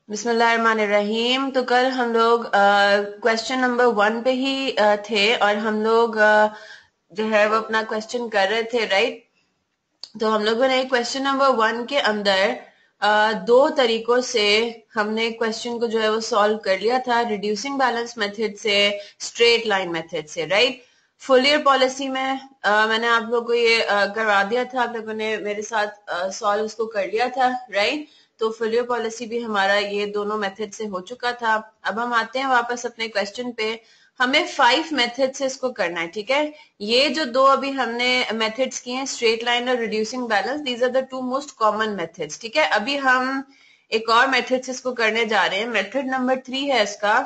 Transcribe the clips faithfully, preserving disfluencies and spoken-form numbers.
बिस्मिल्लाहिर्रहमानिर्रहीम। तो कल हम लोग क्वेश्चन नंबर वन पे ही uh, थे और हम लोग uh, जो है वो अपना क्वेश्चन कर रहे थे, राइट। तो हम लोगों ने क्वेश्चन नंबर वन के अंदर uh, दो तरीकों से हमने क्वेश्चन को जो है वो सॉल्व कर लिया था, रिड्यूसिंग बैलेंस मेथड से, स्ट्रेट लाइन मेथड से, राइट। फुल ईयर पॉलिसी में uh, मैंने आप लोगों को ये uh, करवा दिया था, आप लोगों ने मेरे साथ सॉल्व uh, उसको कर लिया था, राइट। तो फुल ईयर पॉलिसी भी हमारा ये दोनों मेथड से हो चुका था। अब हम आते हैं वापस अपने क्वेश्चन पे। हमें फाइव मेथड से इसको करना है, ठीक है। ये जो दो अभी हमने मेथड्स किए हैं, स्ट्रेट लाइन और reducing balance, these are the two most common methods, ठीक है। अभी हम एक और मेथड से इसको करने जा रहे हैं। मेथड नंबर थ्री है इसका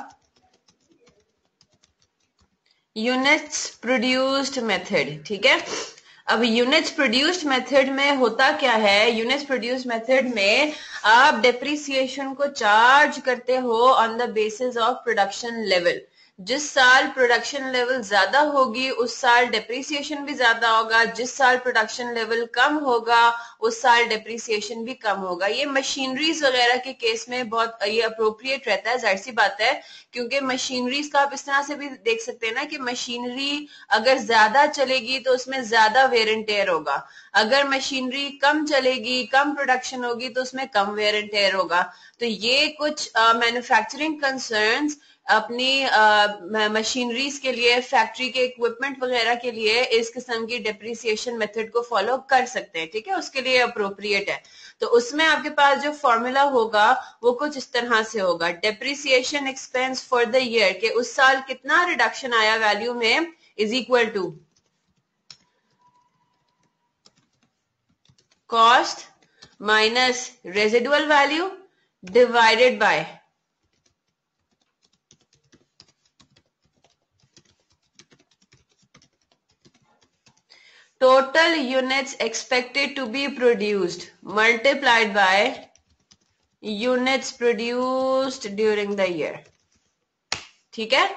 यूनिट्स प्रोड्यूस्ड मेथड, ठीक है। अब यूनिट्स प्रोड्यूस्ड मेथड में होता क्या है, यूनिट्स प्रोड्यूस्ड मेथड में आप डेप्रिसिएशन को चार्ज करते हो on the basis of production level. जिस साल प्रोडक्शन लेवल ज्यादा होगी उस साल डेप्रिसिएशन भी ज्यादा होगा, जिस साल प्रोडक्शन लेवल कम होगा उस साल डेप्रिसिएशन भी कम होगा। ये मशीनरीज वगैरह के केस में बहुत ये अप्रोप्रिएट रहता है, जाहिर सी बात है, क्योंकि मशीनरीज का आप इस तरह से भी देख सकते हैं ना कि मशीनरी अगर ज्यादा चलेगी तो उसमें ज्यादा वेयर एंड टेयर होगा, अगर मशीनरी कम चलेगी, कम प्रोडक्शन होगी तो उसमें कम वेयर एंड टेयर होगा। तो ये कुछ मैन्युफैक्चरिंग कंसर्न्स अपनी मशीनरीज के लिए, फैक्ट्री के इक्विपमेंट वगैरह के लिए इस किस्म की डेप्रिसिएशन मेथड को फॉलो कर सकते हैं, ठीक है, उसके लिए अप्रोप्रिएट है। तो उसमें आपके पास जो फॉर्मूला होगा वो कुछ इस तरह से होगा, depreciation expense for the year के उस साल कितना रिडक्शन आया वैल्यू में is equal to cost minus residual value divided by total units expected to be produced multiplied by units produced during the year, ठीक है।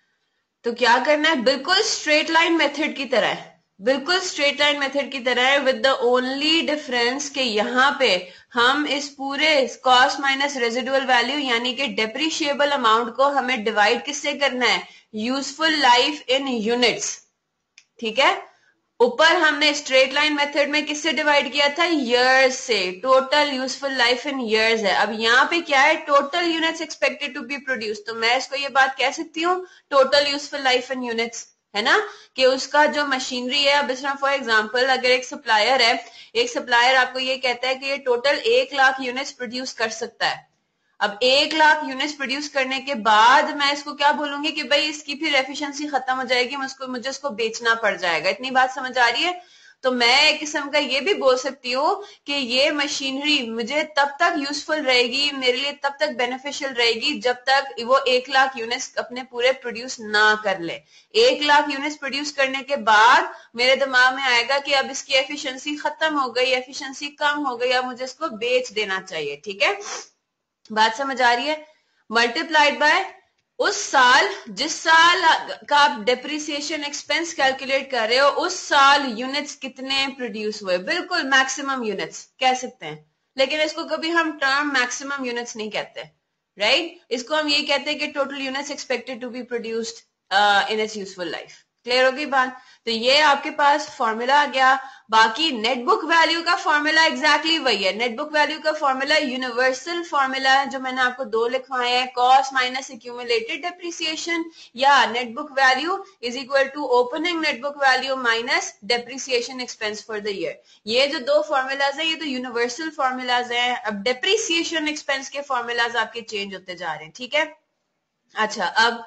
तो क्या करना है, बिल्कुल स्ट्रेट लाइन मेथड की तरह है, बिल्कुल स्ट्रेट लाइन मेथड की तरह है, विद द ओनली डिफरेंस कि यहाँ पे हम इस पूरे कॉस्ट माइनस रेजिडुअल वैल्यू यानी कि डेप्रिशिएबल अमाउंट को हमें डिवाइड किससे करना है, यूजफुल लाइफ इन यूनिट्स, ठीक है। ऊपर हमने स्ट्रेट लाइन मेथड में किससे डिवाइड किया था, ईयर्स से, total useful life in years है। अब यहाँ पे क्या है, total units expected to be produce, तो मैं इसको ये बात कह सकती हूँ total useful life in units, है ना, कि उसका जो मशीनरी है। अब इस तरह फॉर एग्जांपल अगर एक सप्लायर है, एक सप्लायर आपको ये कहता है कि ये टोटल एक लाख यूनिट्स प्रोड्यूस कर सकता है। अब एक लाख यूनिट्स प्रोड्यूस करने के बाद मैं इसको क्या बोलूंगी कि भाई इसकी फिर एफिशिएंसी खत्म हो जाएगी, मुझको मुझे इसको बेचना पड़ जाएगा। इतनी बात समझ आ रही है। तो मैं एक किस्म का ये भी बोल सकती हूँ कि ये मशीनरी मुझे तब तक यूजफुल रहेगी, मेरे लिए तब तक बेनिफिशियल रहेगी जब तक वो एक लाख यूनिट्स अपने पूरे प्रोड्यूस ना कर ले। एक लाख यूनिट्स प्रोड्यूस करने के बाद मेरे दिमाग में आएगा कि अब इसकी एफिशिएंसी खत्म हो गई, एफिशिएंसी कम हो गई, अब मुझे इसको बेच देना चाहिए, ठीक है। बात समझ आ रही है। मल्टीप्लाइड बाय उस साल, जिस साल का आप डेप्रिसिएशन एक्सपेंस कैलकुलेट कर रहे हो उस साल यूनिट्स कितने प्रोड्यूस हुए, बिल्कुल मैक्सिमम यूनिट्स कह सकते हैं, लेकिन इसको कभी हम टर्म मैक्सिमम यूनिट्स नहीं कहते, राइट। इसको हम ये कहते हैं कि total units expected to be produced in its useful life. Clear होगी बात। तो ये आपके पास फॉर्मूला आ गया। बाकी नेटबुक वैल्यू का फॉर्मूला एग्जैक्टली वही है। नेटबुक वैल्यू का फॉर्मूला यूनिवर्सल फॉर्मूला है जो मैंने आपको दो लिखवाए हैं, कॉस्ट माइनस एक्यूमुलेटेड डेप्रिसिएशन या net book value is equal to opening net book value minus depreciation expense for the year. ये जो दो फॉर्मूलाज है ये तो यूनिवर्सल फॉर्मूलाज है। अब डेप्रिसिएशन एक्सपेंस के फॉर्मूलाज आपके चेंज होते जा रहे हैं, ठीक है। अच्छा,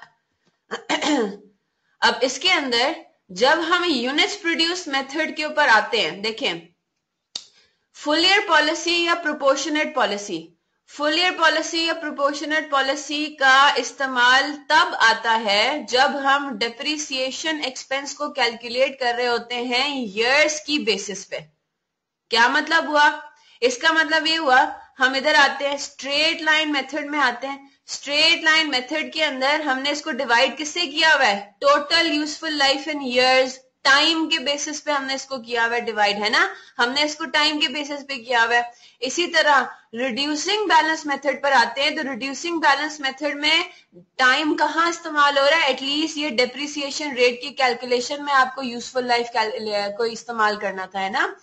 अब अब इसके अंदर जब हम यूनिट्स प्रोड्यूस मेथड के ऊपर आते हैं, देखें फुल ईयर पॉलिसी या proportionate policy, full year policy या प्रोपोर्शनेट पॉलिसी का इस्तेमाल तब आता है जब हम डेप्रिसिएशन एक्सपेंस को कैलकुलेट कर रहे होते हैं ईयर्स की बेसिस पे। क्या मतलब हुआ, इसका मतलब ये हुआ हम इधर आते हैं स्ट्रेट लाइन मेथड में आते हैं। स्ट्रेट लाइन मेथड के अंदर हमने इसको डिवाइड किससे किया हुआ है, total useful life in years time के बेसिस पे हमने इसको किया हुआ है डिवाइड, है ना, हमने इसको टाइम के बेसिस पे किया हुआ है। इसी तरह रिड्यूसिंग बैलेंस मेथड पर आते हैं, तो रिड्यूसिंग बैलेंस मेथड में टाइम कहाँ इस्तेमाल हो रहा है, एटलीस्ट ये डेप्रिसिएशन रेट की कैलकुलेशन में आपको यूजफुल लाइफ को इस्तेमाल करना था, है ना।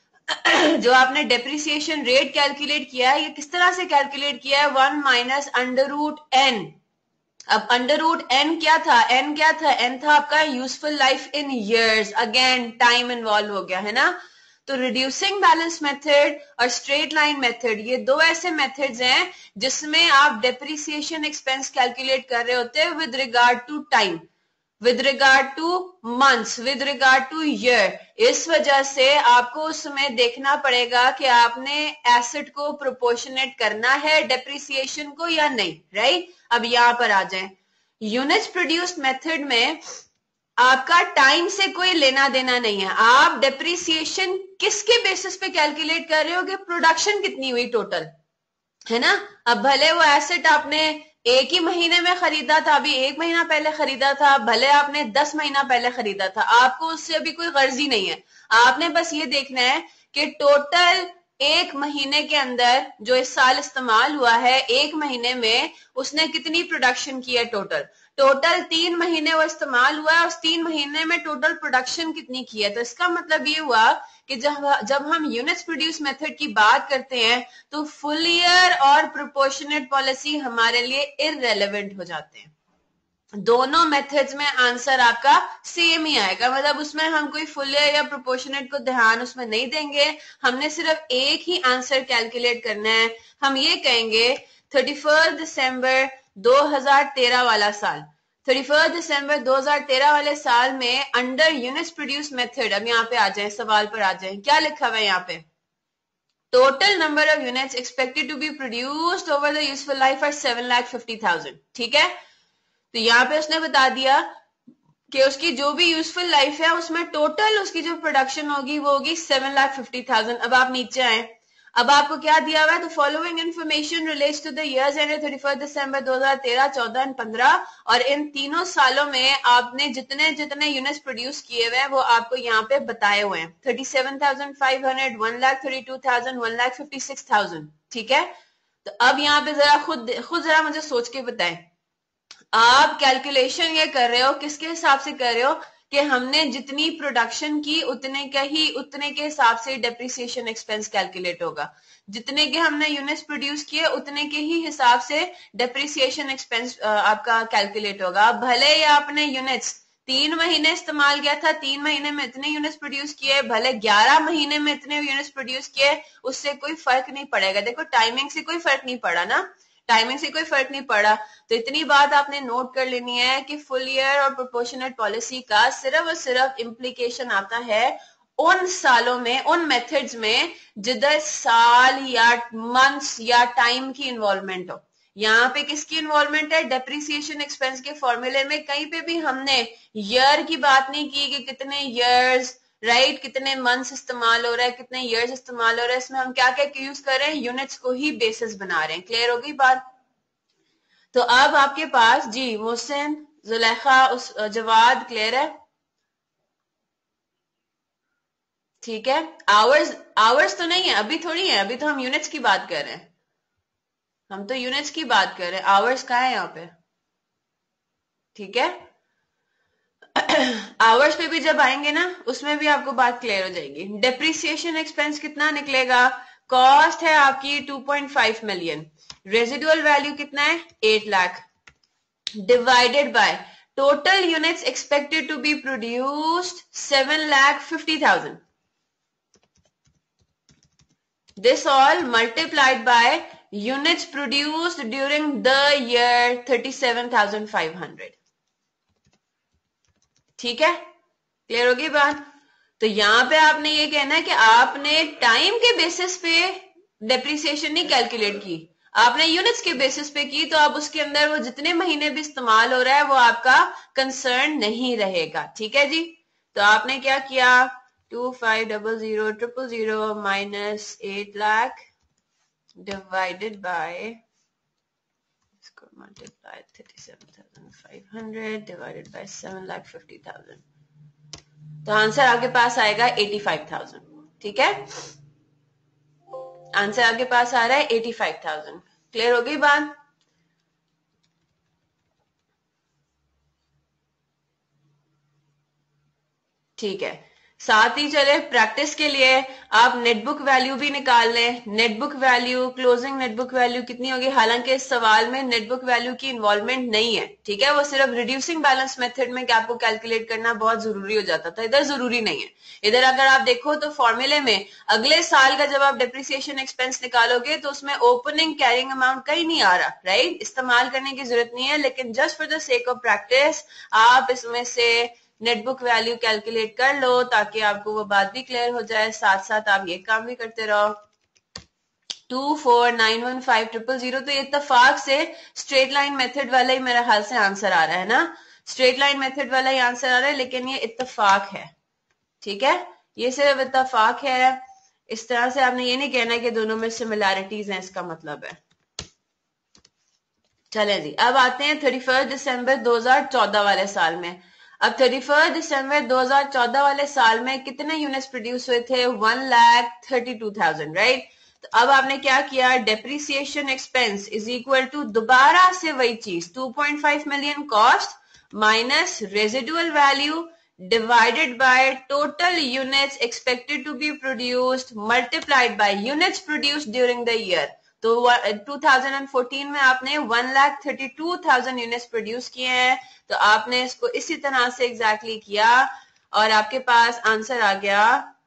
जो आपने डेप्रिसिएशन रेट कैलकुलेट किया है, ये किस तरह से कैलकुलेट किया है, one minus under root N. अब अंडर रूट एन क्या था, एन क्या था, एन था आपका useful life in years, again time involve हो गया, है ना। तो रिड्यूसिंग बैलेंस मेथड और स्ट्रेट लाइन मेथड, ये दो ऐसे मेथड्स हैं जिसमें आप डेप्रिसिएशन एक्सपेंस कैलकुलेट कर रहे होते हैं with regard to time, with regard to months, with regard to year. इस वजह से आपको उसमें देखना पड़ेगा कि आपने एसेट को प्रोपोर्शनेट करना है डेप्रिसिएशन को या नहीं, राइट। अब यहां पर आ जाएं, यूनिट्स प्रोड्यूस्ड मेथड में आपका टाइम से कोई लेना देना नहीं है, आप डेप्रिसिएशन किसके बेसिस पे कैलकुलेट कर रहे हो कि प्रोडक्शन कितनी हुई टोटल, है ना। अब भले वो एसेट आपने एक ही महीने में खरीदा था, अभी एक महीना पहले खरीदा था, भले आपने दस महीना पहले खरीदा था, आपको उससे अभी कोई गर्ज ही नहीं है। आपने बस ये देखना है कि टोटल एक महीने के अंदर जो इस साल इस्तेमाल हुआ है, एक महीने में उसने कितनी प्रोडक्शन की है, टोटल टोटल तीन महीने वो इस्तेमाल हुआ है, उस तीन महीने में टोटल प्रोडक्शन कितनी की है। तो इसका मतलब ये हुआ कि जब जब हम यूनिट्स प्रोड्यूस मेथड की बात करते हैं तो फुल ईयर और प्रोपोर्शनेट पॉलिसी हमारे लिए इररेलेवेंट हो जाते हैं। दोनों मेथड्स में आंसर आपका सेम ही आएगा, मतलब उसमें हम कोई फुल ईयर या प्रोपोर्शनेट को ध्यान उसमें नहीं देंगे, हमने सिर्फ एक ही आंसर कैलकुलेट करना है। हम ये कहेंगे थर्टी फर्स्ट दिसंबर दो हजार तेरह वाला साल, थर्टी फर्स्ट दिसंबर दो हजार तेरह वाले साल में अंडर यूनिट्स प्रोड्यूस मेथड, अब यहाँ पे आ जाए, सवाल पर आ जाए, क्या लिखा हुआ है यहाँ पे, total number of units expected to be produced over the useful life are seven lakh fifty thousand, ठीक है। तो यहाँ पे उसने बता दिया कि उसकी जो भी यूजफुल लाइफ है उसमें टोटल उसकी जो प्रोडक्शन होगी वो होगी सेवन लाख फिफ्टी थाउजेंड। अब आप नीचे आए, अब आपको क्या दिया हुआ है, तो following information relates to the years ended thirty first दिसंबर दो हजार तेरह, चौदह एंड पंद्रह, और इन तीनों सालों में आपने जितने जितने यूनिट्स प्रोड्यूस किए हुए हैं वो आपको यहाँ पे बताए हुए हैं, thirty seven thousand five hundred, one lakh thirty two thousand, one lakh fifty six thousand, ठीक है। तो अब यहाँ पे जरा खुद खुद जरा मुझे सोच के बताएं, आप कैलकुलेशन ये कर रहे हो किसके हिसाब से कर रहे हो कि हमने जितनी प्रोडक्शन की उतने का ही उतने के हिसाब से डेप्रिसिएशन एक्सपेंस कैलकुलेट होगा, जितने के हमने यूनिट्स प्रोड्यूस किए उतने के ही हिसाब से डेप्रिसिएशन एक्सपेंस आपका कैलकुलेट होगा। भले ही आपने यूनिट्स तीन महीने इस्तेमाल किया था, तीन महीने में इतने यूनिट्स प्रोड्यूस किए, भले ग्यारह महीने में इतने यूनिट्स प्रोड्यूस किए, उससे कोई फर्क नहीं पड़ेगा। देखो टाइमिंग से कोई फर्क नहीं पड़ा ना, टाइमिंग से कोई फर्क नहीं पड़ा। तो इतनी बात आपने नोट कर लेनी है कि फुल ईयर और प्रोपोर्शनेट पॉलिसी का सिर्फ और सिर्फ इम्प्लीकेशन आता है उन सालों में, उन मेथड्स में जिधर साल या मंथ्स या टाइम की इन्वॉल्वमेंट हो। यहाँ पे किसकी इन्वॉल्वमेंट है, डेप्रिसिएशन एक्सपेंस के फॉर्मूले में कहीं पे भी हमने ईयर की बात नहीं की कि कितने ईयर्स, राइट right, कितने मंथ्स इस्तेमाल हो रहा है, कितने इयर्स इस्तेमाल हो रहा है, इसमें हम क्या क्या यूज कर रहे हैं, यूनिट्स को ही बेसिस बना रहे हैं। क्लियर हो गई बात। तो अब आपके पास जी मोहसिन, जुलेखा, उस जवाद, क्लियर है, ठीक है। आवर्स आवर्स तो नहीं है, अभी थोड़ी है, अभी तो हम यूनिट्स की बात कर रहे हैं, हम तो यूनिट्स की बात कर रहे हैं, आवर्स कहाँ है यहाँ पे, ठीक है। आवर्स पे भी जब आएंगे ना उसमें भी आपको बात क्लियर हो जाएगी। डेप्रिसिएशन एक्सपेंस कितना निकलेगा, कॉस्ट है आपकी two point five million, residual value कितना है eight lakh, divided by total units expected to be produced seven lakh fifty thousand, this all multiplied by units produced during the year thirty-seven thousand five hundred, ठीक है। Clear होगी बात। तो यहां पे आपने ये कहना है कि आपने टाइम के बेसिस पे डेप्रिसिएशन नहीं कैलकुलेट की, आपने यूनिट्स के बेसिस पे की, तो अब उसके अंदर वो जितने महीने भी इस्तेमाल हो रहा है वो आपका कंसर्न नहीं रहेगा, ठीक है जी। तो आपने क्या किया, two five double zero triple zero minus eight lakh divided by multiply thirty-seven thousand five hundred divided by seven lakh fifty thousand, तो आंसर आपके पास आएगा एटी फाइव थाउजेंड। ठीक है, आंसर आपके पास आ रहा है एटी फाइव थाउजेंड। क्लियर हो गई बात? ठीक है, साथ ही चले प्रैक्टिस के लिए आप नेटबुक वैल्यू भी निकाल लें। Net book value, closing net book value कितनी होगी? हालांकि इस सवाल में नेटबुक वैल्यू की इन्वॉल्वमेंट नहीं है, ठीक है, वो सिर्फ रिड्यूसिंग बैलेंस मेथड में आपको कैलकुलेट करना बहुत जरूरी हो जाता था, इधर जरूरी नहीं है। इधर अगर आप देखो तो फॉर्मूले में अगले साल का जब आप डेप्रिसिएशन एक्सपेंस निकालोगे तो उसमें ओपनिंग कैरिंग अमाउंट कहीं नहीं आ रहा, राइट? इस्तेमाल करने की जरूरत नहीं है, लेकिन just for the sake of practice आप इसमें से नेटबुक वैल्यू कैलकुलेट कर लो ताकि आपको वो बात भी क्लियर हो जाए, साथ साथ आप ये काम भी करते रहो। Two four nine one five triple zero, तो ये इत्तेफाक से स्ट्रेट लाइन मेथड वाला ही मेरे ख्याल से आंसर आ रहा है ना, स्ट्रेट लाइन मेथड वाला ही आंसर आ रहा है, लेकिन ये इत्तेफाक है, ठीक है, ये सिर्फ इत्तेफाक है। इस तरह से आपने ये नहीं कहना कि दोनों में सिमिलैरिटीज हैं, इसका मतलब है। चले जी, अब आते हैं थर्टी फर्स्ट दिसंबर दो हजार चौदह वाले साल में। अब थर्टी फर्स्ट दिसंबर दो हजार चौदह वाले साल में कितने यूनिट्स प्रोड्यूस हुए थे? One lakh thirty two thousand, right? तो अब आपने क्या किया? Depreciation expense is equal to दोबारा से वही चीज, two point five million cost minus residual value divided by total units expected to be produced multiplied by units produced during the year. तो टू थाउजेंड फोर्टीन में आपने one lakh thirty two thousand units produce किए हैं, तो आपने इसको इसी तरह से एग्जैक्टली exactly किया और आपके पास आंसर आ गया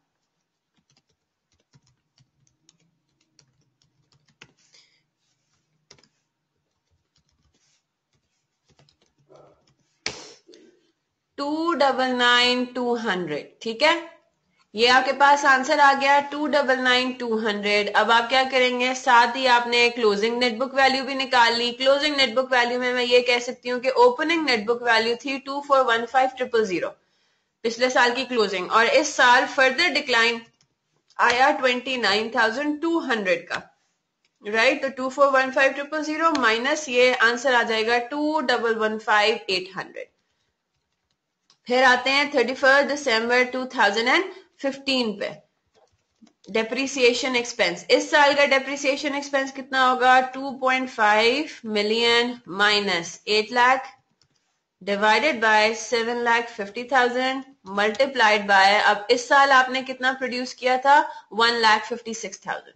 two double nine two hundred. ठीक है, ये आपके पास आंसर आ गया two double nine two hundred. अब आप क्या करेंगे? साथ ही आपने क्लोजिंग नेटबुक वैल्यू भी निकाल ली। क्लोजिंग नेटबुक वैल्यू में मैं ये कह सकती हूँ कि ओपनिंग नेटबुक वैल्यू थी two four one five triple zero, पिछले साल की क्लोजिंग, और इस साल फर्दर डिक्लाइन आया twenty nine thousand two hundred का, राइट? तो two four one five triple zero minus ये आंसर आ जाएगा two double one five eight hundred. फिर आते हैं thirty first December two thousand fifteen पे। डेप्रिसिएशन एक्सपेंस, इस साल का डेप्रिसिएशन एक्सपेंस कितना होगा? Two point five million minus eight lakh divided by seven lakh fifty thousand multiplied by, अब इस साल आपने कितना प्रोड्यूस किया था? One lakh fifty six thousand.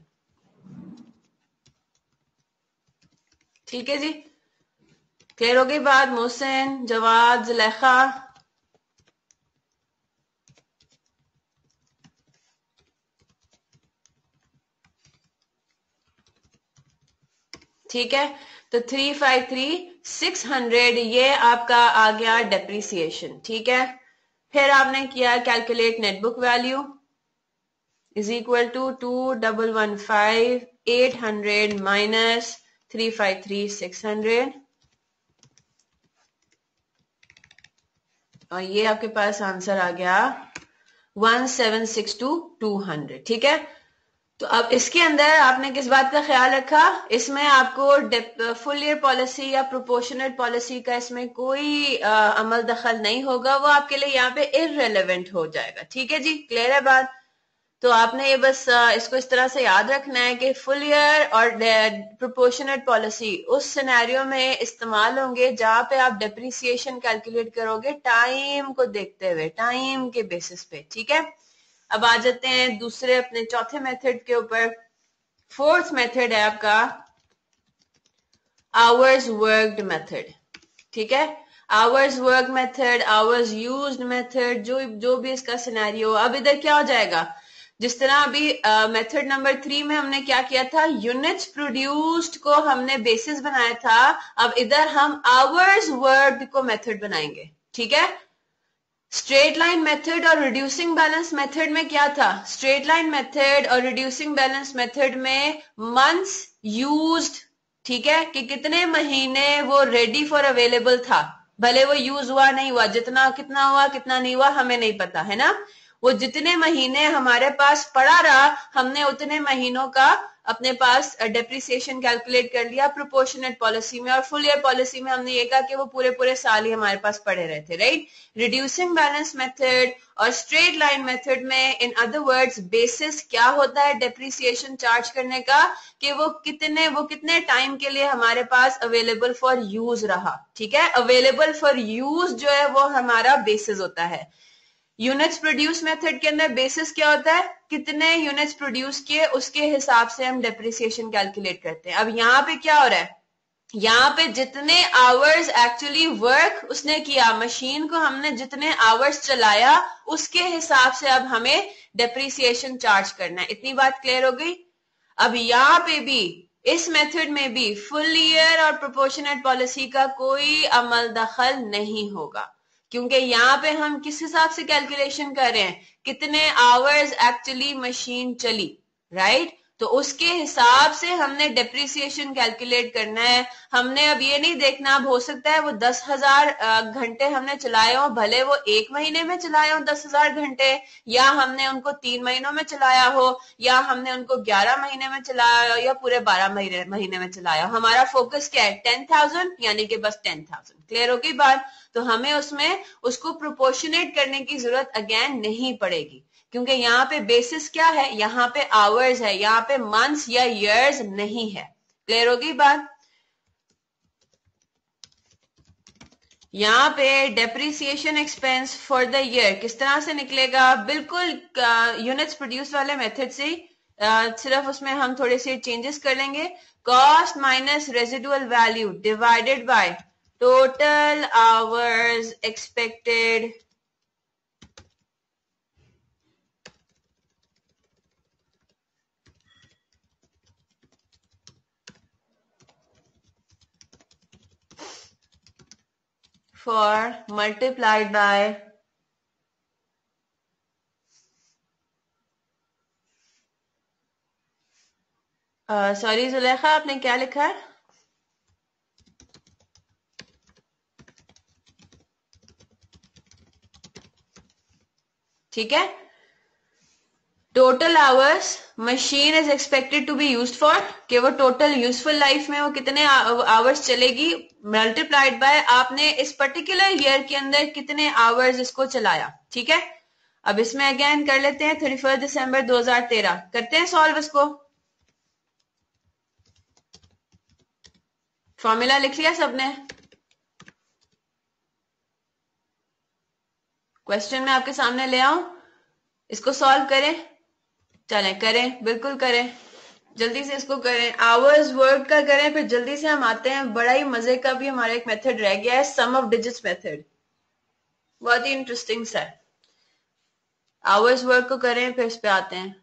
ठीक है जी, क्लियर हो गई बात? मोहसिन, जवाद, जुलेखा, ठीक है, तो three five three six hundred ये आपका आ गया डेप्रिसिएशन। ठीक है, फिर आपने किया calculate net book value is equal to two double one five eight hundred minus three five three six hundred, और ये आपके पास आंसर आ गया one seven six two two hundred. ठीक है, तो अब इसके अंदर आपने किस बात का ख्याल रखा? इसमें आपको फुल ईयर पॉलिसी या प्रोपोर्शनेट पॉलिसी का इसमें कोई आ, अमल दखल नहीं होगा, वो आपके लिए यहाँ पे इररेलेवेंट हो जाएगा। ठीक है जी, क्लियर है बात? तो आपने ये बस आ, इसको इस तरह से याद रखना है कि फुल ईयर और प्रोपोर्शनेट पॉलिसी उस सिनेरियो में इस्तेमाल होंगे जहां पे आप डेप्रिसिएशन कैलकुलेट करोगे टाइम को देखते हुए, टाइम के बेसिस पे। ठीक है, अब आ जाते हैं दूसरे अपने चौथे मेथड के ऊपर। फोर्थ मेथड है आपका आवर्स वर्कड मेथड। ठीक है, hours work method, hours used method, जो जो भी इसका सिनेरियो। अब इधर क्या हो जाएगा? जिस तरह अभी मेथड नंबर थ्री में हमने क्या किया था? यूनिट्स प्रोड्यूस्ड को हमने बेसिस बनाया था, अब इधर हम आवर्स वर्कड को मेथड बनाएंगे। ठीक है, स्ट्रेट लाइन मेथड और रिड्यूसिंग बैलेंस मेथड में क्या था? स्ट्रेट लाइन मेथड और रिड्यूसिंग बैलेंस मेथड में मंथ्स यूज्ड, ठीक है, कि कितने महीने वो रेडी फॉर अवेलेबल था, भले वो यूज हुआ नहीं हुआ, जितना कितना हुआ कितना नहीं हुआ हमें नहीं पता है ना, वो जितने महीने हमारे पास पड़ा रहा हमने उतने महीनों का अपने पास डेप्रिसिएशन कैलकुलेट कर लिया प्रोपोर्शनेट पॉलिसी में, और फुल ईयर पॉलिसी में हमने ये कहा कि वो पूरे पूरे साल ही हमारे पास पड़े रहे थे, राइट। रिड्यूसिंग बैलेंस मेथड और स्ट्रेट लाइन मेथड में, इन अदर वर्ड्स, बेसिस क्या होता है डेप्रिसिएशन चार्ज करने का, कि वो कितने वो कितने टाइम के लिए हमारे पास अवेलेबल फॉर यूज रहा, ठीक है। अवेलेबल फॉर यूज जो है वो हमारा बेसिस होता है। यूनिट्स प्रोड्यूस मेथड के अंदर बेसिस क्या होता है, कितने यूनिट्स प्रोड्यूस किए उसके हिसाब से हम डेप्रिसिएशन कैलकुलेट करते हैं। अब यहाँ पे क्या हो रहा है, यहाँ पे जितने आवर्स एक्चुअली वर्क उसने किया, मशीन को हमने जितने आवर्स चलाया उसके हिसाब से अब हमें डेप्रिसिएशन चार्ज करना है। इतनी बात क्लियर हो गई। अब यहाँ पे भी इस मेथड में भी फुल ईयर और प्रोपोर्शनेट पॉलिसी का कोई अमल दखल नहीं होगा, क्योंकि यहाँ पे हम किस हिसाब से कैलकुलेशन कर रहे हैं, कितने आवर्स एक्चुअली मशीन चली, राइट right? तो उसके हिसाब से हमने डेप्रिसिएशन कैलकुलेट करना है। हमने अब ये नहीं देखना, अब हो सकता है वो दस हजार घंटे हमने चलाए हो, भले वो एक महीने में चलाए हो दस हजार घंटे, या हमने उनको तीन महीनों में चलाया हो, या हमने उनको ग्यारह महीने में चलाया हो, या पूरे बारह महीने महीने में चलाया हो। हमारा फोकस क्या है, टेन थाउजेंड, यानी कि बस टेन थाउजेंड। क्लियर हो गई बात। तो हमें उसमें उसको प्रोपोर्शनेट करने की जरूरत अगेन नहीं पड़ेगी, क्योंकि यहाँ पे बेसिस क्या है, यहाँ पे आवर्स है, यहाँ पे मंथ्स या ईयर्स नहीं है। क्लियर होगी बात। यहाँ पे depreciation expense for the year किस तरह से निकलेगा, बिल्कुल यूनिट्स प्रोड्यूस वाले मेथड से, uh, सिर्फ उसमें हम थोड़े से चेंजेस कर लेंगे। Cost minus residual value divided by total hours expected for multiplied by sorry uh, Zulekha आपने क्या लिखा है, ठीक है। Total hours machine is expected to be used for, कि वो टोटल यूजफुल लाइफ में वो कितने आवर्स चलेगी, मल्टीप्लाइड बाय आपने इस पर्टिकुलर ईयर के अंदर कितने आवर्स इसको चलाया, ठीक है। अब इसमें अगेन कर लेते हैं थर्टी फर्स्ट दिसंबर दो हजार तेरह, करते हैं सॉल्व इसको। फॉर्मूला लिख लिया सबने, क्वेश्चन में आपके सामने ले आऊं, इसको सॉल्व करें, चलें करें, बिल्कुल करें, जल्दी से इसको करें। आवर्स वर्क का करें, फिर जल्दी से हम आते हैं, बड़ा ही मजे का भी हमारा एक मेथड रह गया है, सम ऑफ डिजिट्स मेथड, बहुत ही इंटरेस्टिंग सा है। आवर्स वर्क को करें, फिर इस पे आते हैं।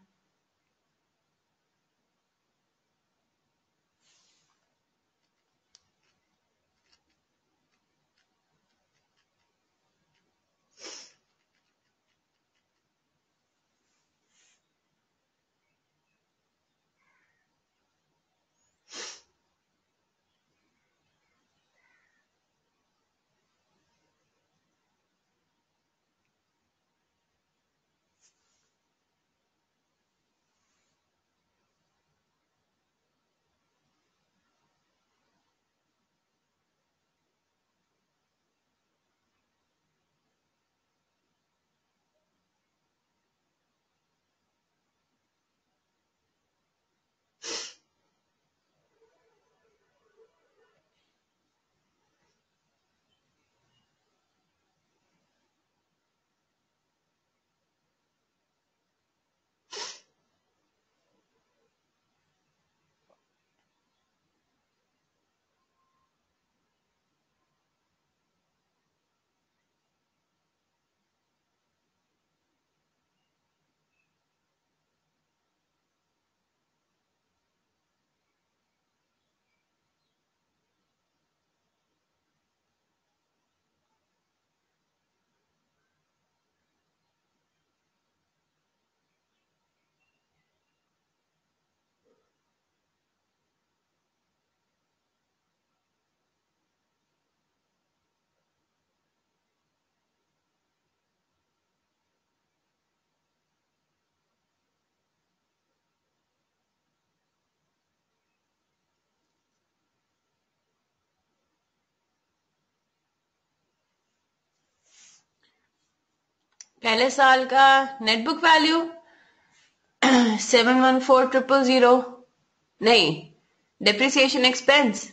पहले साल का net book value seven one four triple zero, नहीं, depreciation expense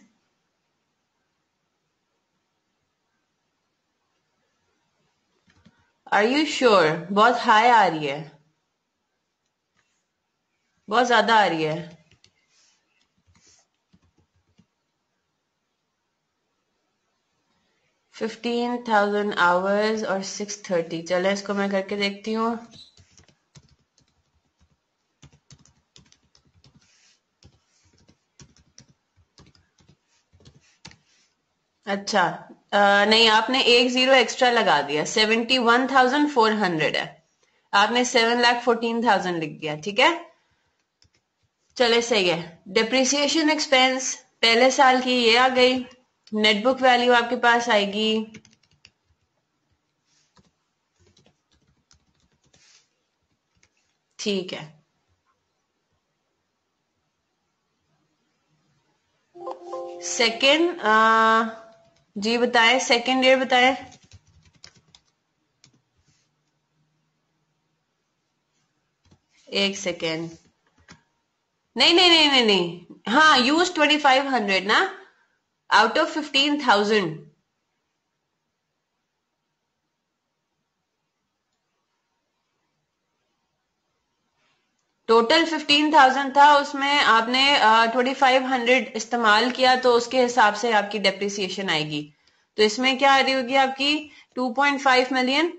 are you sure? बहुत हाई आ रही है, बहुत ज्यादा आ रही है। फिफ्टीन थाउजेंड आवर्स और सिक्स थर्टी, चले इसको मैं करके देखती हूँ। अच्छा, आ, नहीं, आपने एक जीरो एक्स्ट्रा लगा दिया, seventy one thousand four hundred है, आपने सेवन लाख फोर्टीन थाउजेंड लिख दिया, ठीक है, चले सही है। डिप्रिसिएशन एक्सपेंस पहले साल की ये आ गई, नेट बुक वैल्यू आपके पास आएगी ठीक है। सेकेंड, जी बताएं, सेकेंड ईयर बताएं। एक सेकेंड, नहीं नहीं नहीं नहीं नहीं, हाँ, यूज ट्वेंटी फाइव हंड्रेड ना, out of fifteen thousand. Total fifteen thousand था, उसमें आपने ट्वेंटी फाइव हंड्रेड इस्तेमाल किया, तो उसके हिसाब से आपकी डेप्रिसिएशन आएगी। तो इसमें क्या आ रही होगी आपकी? Two point five million.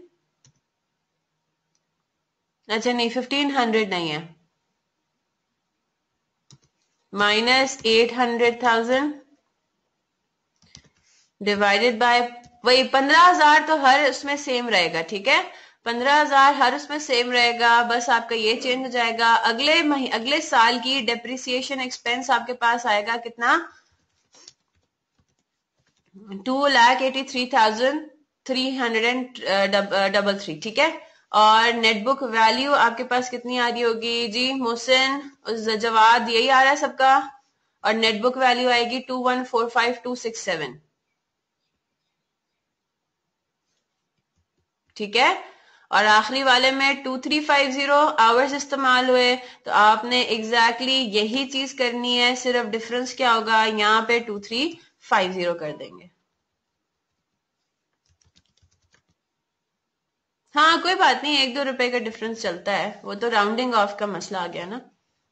अच्छा नहीं, फिफ्टीन हंड्रेड नहीं है, minus eight hundred thousand divided by वही पंद्रह हजार, तो हर उसमें सेम रहेगा, ठीक है, पंद्रह हजार हर उसमें सेम रहेगा, बस आपका ये चेंज हो जाएगा। अगले मही अगले साल की डेप्रिसिएशन एक्सपेंस आपके पास आएगा कितना? Two lakh eighty three thousand three hundred and double three, ठीक है। और नेट बुक वैल्यू आपके पास कितनी आ रही होगी जी मोहसिन, जवाब यही आ रहा है सबका, और नेट बुक वैल्यू आएगी two one four five two six seven, ठीक है। और आखिरी वाले में two three five zero hours इस्तेमाल हुए, तो आपने एग्जैक्टली exactly यही चीज करनी है, सिर्फ डिफरेंस क्या होगा, यहाँ पे टू थ्री फाइव जीरो कर देंगे। हाँ कोई बात नहीं, एक दो रुपए का डिफरेंस चलता है, वो तो राउंडिंग ऑफ का मसला आ गया ना।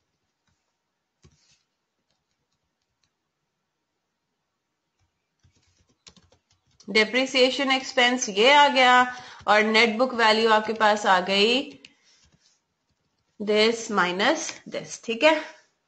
डेप्रिसिएशन एक्सपेंस ये आ गया, और नेट बुक वैल्यू आपके पास आ गई दिस माइनस दिस, ठीक है।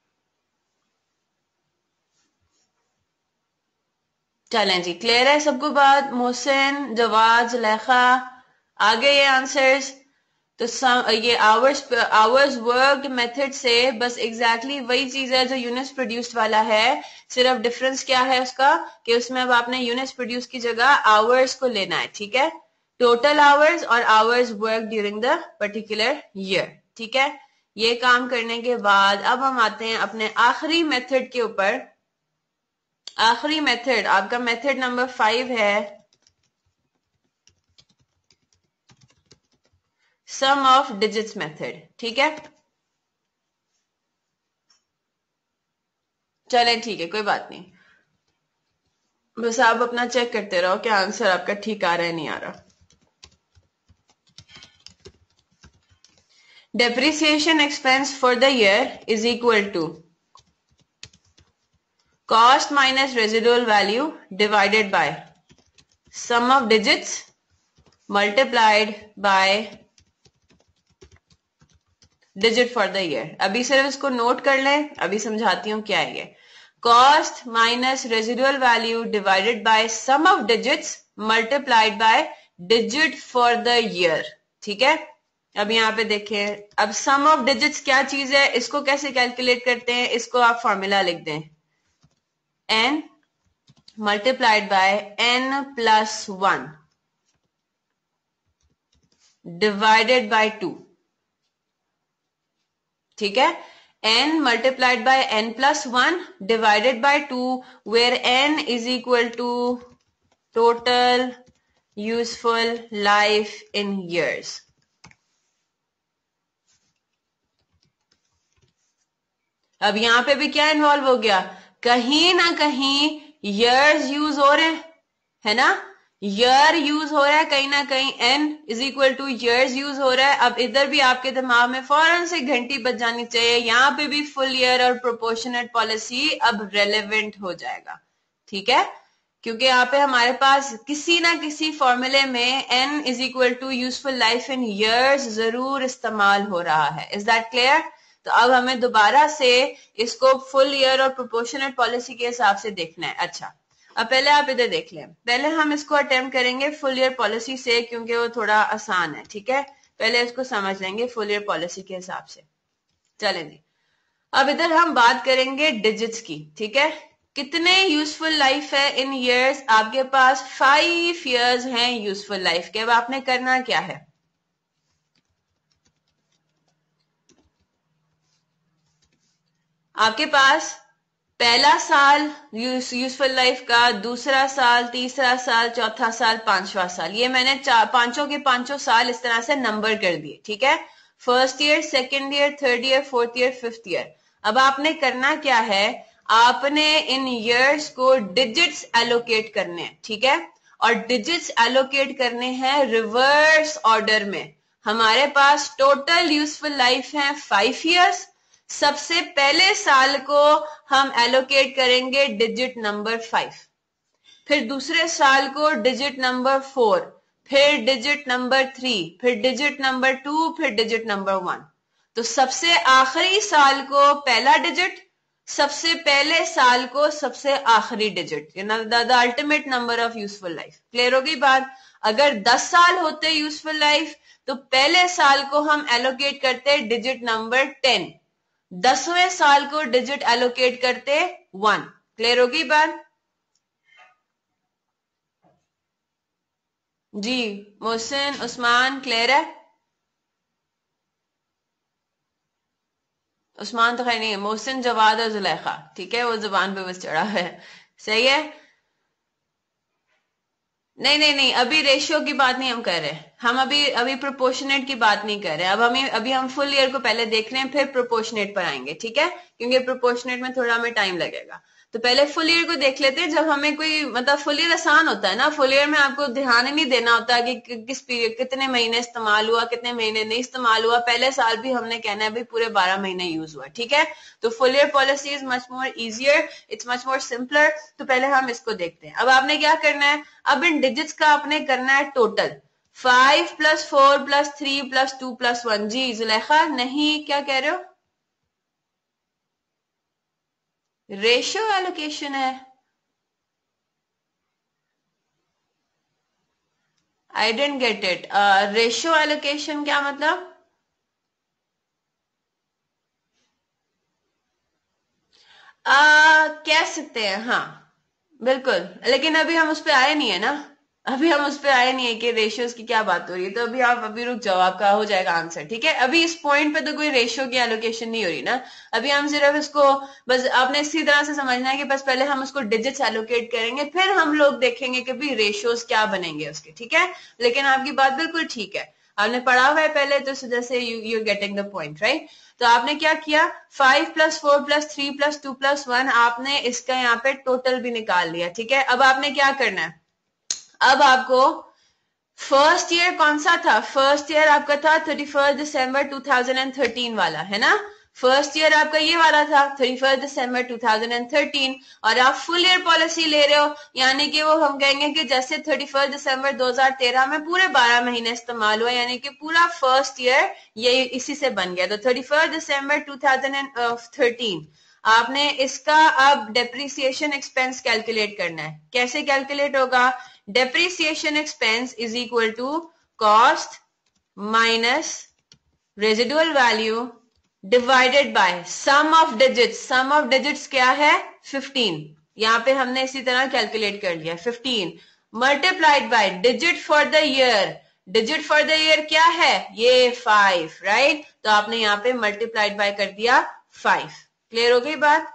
चलें जी, क्लियर है सबको बात? मोहसिन, जवाद, जुलेखा, आगे ये आंसर्स, तो सम, ये आवर्स आवर्स वर्कड मेथड से बस एग्जैक्टली exactly वही चीज है जो यूनिट्स प्रोड्यूस्ड वाला है, सिर्फ डिफरेंस क्या है उसका कि उसमें अब आपने यूनिट्स प्रोड्यूस की जगह आवर्स को लेना है, ठीक है, टोटल आवर्स और hours work during the particular year, ठीक है। ये काम करने के बाद अब हम आते हैं अपने आखिरी मेथड के ऊपर। आखिरी मेथड आपका मेथड नंबर फाइव है, सम ऑफ डिजिट्स मेथड, ठीक है। चले ठीक है, कोई बात नहीं, बस आप अपना चेक करते रहो कि आंसर आपका ठीक आ रहा है नहीं आ रहा। Depreciation expense for the year is equal to cost minus residual value divided by sum of digits multiplied by digit for the year. अभी सिर्फ इसको नोट कर लें, अभी समझाती हूँ क्या है ये। Cost minus residual value divided by sum of digits multiplied by digit for the year, ठीक है। अब यहाँ पे देखें, अब सम ऑफ डिजिट्स क्या चीज है, इसको कैसे कैलकुलेट करते हैं, इसको आप फॉर्मूला लिख दें, n multiplied by n plus one divided by two, ठीक है, n multiplied by n plus one divided by two, where n is equal to total useful life in years, अब यहाँ पे भी क्या इन्वॉल्व हो गया, कहीं ना कहीं years यूज हो रहे हैं, है ना, ईयर यूज हो रहा है कहीं ना कहीं, n is equal to years use हो रहा है। अब इधर भी आपके दिमाग में फौरन से घंटी बज जानी चाहिए, यहाँ पे भी फुल ईयर और प्रोपोर्शनेट पॉलिसी अब रेलेवेंट हो जाएगा, ठीक है, क्योंकि यहाँ पे हमारे पास किसी ना किसी फॉर्मूले में n is equal to useful life in years जरूर इस्तेमाल हो रहा है। Is that clear? तो अब हमें दोबारा से इसको फुल ईयर और प्रोपोर्शनेट पॉलिसी के हिसाब से देखना है। अच्छा, अब पहले आप इधर देख लें, पहले हम इसको अटेम्प्ट करेंगे फुल ईयर पॉलिसी से, क्योंकि वो थोड़ा आसान है, ठीक है, पहले इसको समझ लेंगे फुल ईयर पॉलिसी के हिसाब से। चलें जी, अब इधर हम बात करेंगे डिजिट्स की, ठीक है, कितने यूजफुल लाइफ है इन ईयर्स, आपके पास फाइव ईयर्स हैं यूजफुल लाइफ के। अब आपने करना क्या है, आपके पास पहला साल यूजफुल लाइफ का, दूसरा साल, तीसरा साल, चौथा साल, पांचवा साल, ये मैंने पांचों के पांचों साल इस तरह से नंबर कर दिए, ठीक है, first year, second year, third year, fourth year, fifth year. अब आपने करना क्या है, आपने इन ईयर्स को डिजिट्स एलोकेट करने हैं, ठीक है, और डिजिट्स एलोकेट करने हैं रिवर्स ऑर्डर में। हमारे पास टोटल यूजफुल लाइफ है फाइव ईयर्स, सबसे पहले साल को हम एलोकेट करेंगे डिजिट नंबर फाइव, फिर दूसरे साल को डिजिट नंबर फोर, फिर डिजिट नंबर थ्री, फिर डिजिट नंबर टू, फिर डिजिट नंबर वन। तो सबसे आखिरी साल को पहला डिजिट, सबसे पहले साल को सबसे आखिरी digit, the ultimate number of useful life. Clear होगी बात? अगर दस साल होते यूजफुल लाइफ तो पहले साल को हम एलोकेट करते डिजिट नंबर टेन, दसवें साल को डिजिट एलोकेट करते वन। क्लियर होगी बात? जी मोहसिन, उस्मान, क्लियर है? उस्मान तो खैर नहीं है, मोहसिन, जवाद और जुलेखा, ठीक है, वो जुबान पे बस चढ़ा है, सही है। नहीं नहीं नहीं, अभी रेशियो की बात नहीं हम कर रहे, हम अभी अभी प्रोपोर्शनेट की बात नहीं कर रहे, अब हमें अभी हम फुल ईयर को पहले देख रहे हैं, फिर प्रोपोर्शनेट पर आएंगे, ठीक है, क्योंकि प्रोपोर्शनेट में थोड़ा हमें टाइम लगेगा। तो पहले फुल ईयर को देख लेते हैं, जब हमें कोई मतलब फुल ईयर आसान होता है ना, फुल ईयर में आपको ध्यान ही नहीं देना होता कि किस पीरियड, कितने महीने इस्तेमाल हुआ, कितने महीने नहीं इस्तेमाल हुआ, पहले साल भी हमने कहना है भाई पूरे बारह महीने यूज हुआ, ठीक है। तो full year policy is much more easier, it's much more simpler. तो पहले हम इसको देखते हैं। अब आपने क्या करना है, अब इन डिजिट्स का आपने करना है total, five plus four plus three plus two plus one. जी जुलेखा, नहीं, क्या कह रहे हो? रेशियो एलोकेशन है। I don't get it, ratio allocation क्या मतलब? आ, कह सकते हैं, हाँ बिल्कुल, लेकिन अभी हम उस पर आए नहीं है ना, अभी हम उस पर आए नहीं है कि रेशियोज की क्या बात हो रही है, तो अभी आप अभी रुक जाओ, आपका हो जाएगा आंसर, ठीक है। अभी इस पॉइंट पे तो कोई रेशियो की एलोकेशन नहीं हो रही ना, अभी हम सिर्फ इसको बस आपने इसी तरह से समझना है कि बस पहले हम उसको डिजिट्स एलोकेट करेंगे, फिर हम लोग देखेंगे कि भी रेशियोज क्या बनेंगे उसके, ठीक है। लेकिन आपकी बात बिल्कुल ठीक है, आपने पढ़ा हुआ है पहले, तो इस वजह से you you getting the point, right. तो आपने क्या किया, five plus four plus three plus two plus one, आपने इसका यहाँ पे टोटल भी निकाल लिया, ठीक है। अब आपने क्या करना है, अब आपको फर्स्ट ईयर कौन सा था, फर्स्ट ईयर आपका था thirty first December two thousand and thirteen वाला, है ना, फर्स्ट ईयर आपका ये वाला था thirty first December two thousand and thirteen, और आप फुल ईयर पॉलिसी ले रहे हो, यानी कि वो हम कहेंगे कि जैसे थर्टी फर्स्ट दिसंबर दो हजार तेरह में पूरे बारह महीने इस्तेमाल हुआ, यानी कि पूरा फर्स्ट ईयर ये इसी से बन गया। तो thirty first December two thousand and thirteen आपने इसका अब डेप्रिसिएशन एक्सपेंस कैलकुलेट करना है। कैसे कैलकुलेट होगा, depreciation expense is equal to cost minus residual value divided by sum of digits. Sum of digits क्या है, फिफ्टीन, यहां पे हमने इसी तरह कैलकुलेट कर लिया, fifteen multiplied by digit for the year. Digit for the year क्या है, ये फाइव, राइट। तो आपने यहां पे मल्टीप्लाइड बाय कर दिया फाइव। क्लियर हो गई बात?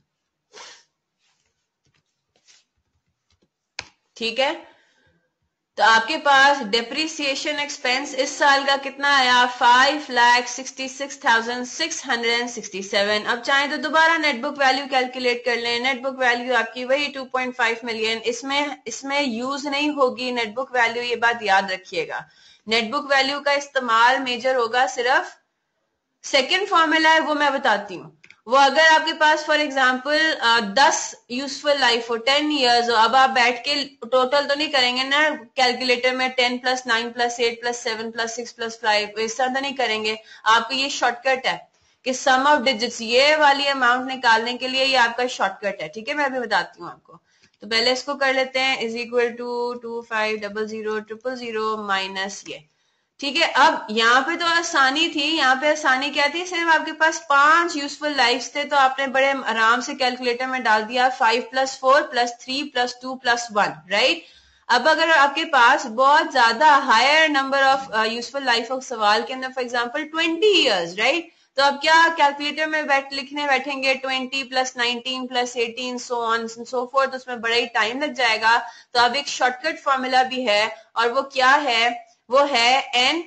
ठीक है, तो आपके पास डेप्रिसिएशन एक्सपेंस इस साल का कितना आया, five lakh sixty six thousand six hundred and sixty seven. अब चाहे तो दोबारा नेट बुक वैल्यू कैलकुलेट कर लें। नेट बुक वैल्यू आपकी वही टू पॉइंट फाइव मिलियन, इसमें इसमें यूज नहीं होगी नेट बुक वैल्यू, ये बात याद रखिएगा। नेट बुक वैल्यू का इस्तेमाल मेजर होगा सिर्फ, सेकेंड फॉर्मूला है वो मैं बताती हूँ, वो अगर आपके पास फॉर एग्जाम्पल दस यूजफुल लाइफ हो, टेन ईयर्स हो, अब आप बैठ के टोटल तो नहीं करेंगे ना कैलकुलेटर में, ten plus nine plus eight plus seven plus six plus five, इस तरह तो नहीं करेंगे। आपको ये शॉर्टकट है कि सम ऑफ डिजिट्स, ये वाली अमाउंट निकालने के लिए ये आपका शॉर्टकट है, ठीक है। मैं अभी बताती हूँ आपको। तो पहले इसको कर लेते हैं, is equal to two five double zero triple zero minus ये, ठीक है। अब यहाँ पे तो आसानी थी, यहाँ पे आसानी क्या थी, सिर्फ आपके पास पांच यूजफुल लाइफ्स थे, तो आपने बड़े आराम से कैलकुलेटर में डाल दिया five plus four plus three plus two plus one, right. अब अगर आपके पास बहुत ज्यादा higher number of useful life of सवाल के अंदर for example twenty years, right, तो अब क्या कैलकुलेटर में बैठ लिखने बैठेंगे twenty plus nineteen plus eighteen so on so forth, उसमें बड़ा ही टाइम लग जाएगा। तो अब एक शॉर्टकट फॉर्मूला भी है, और वो क्या है, वो है n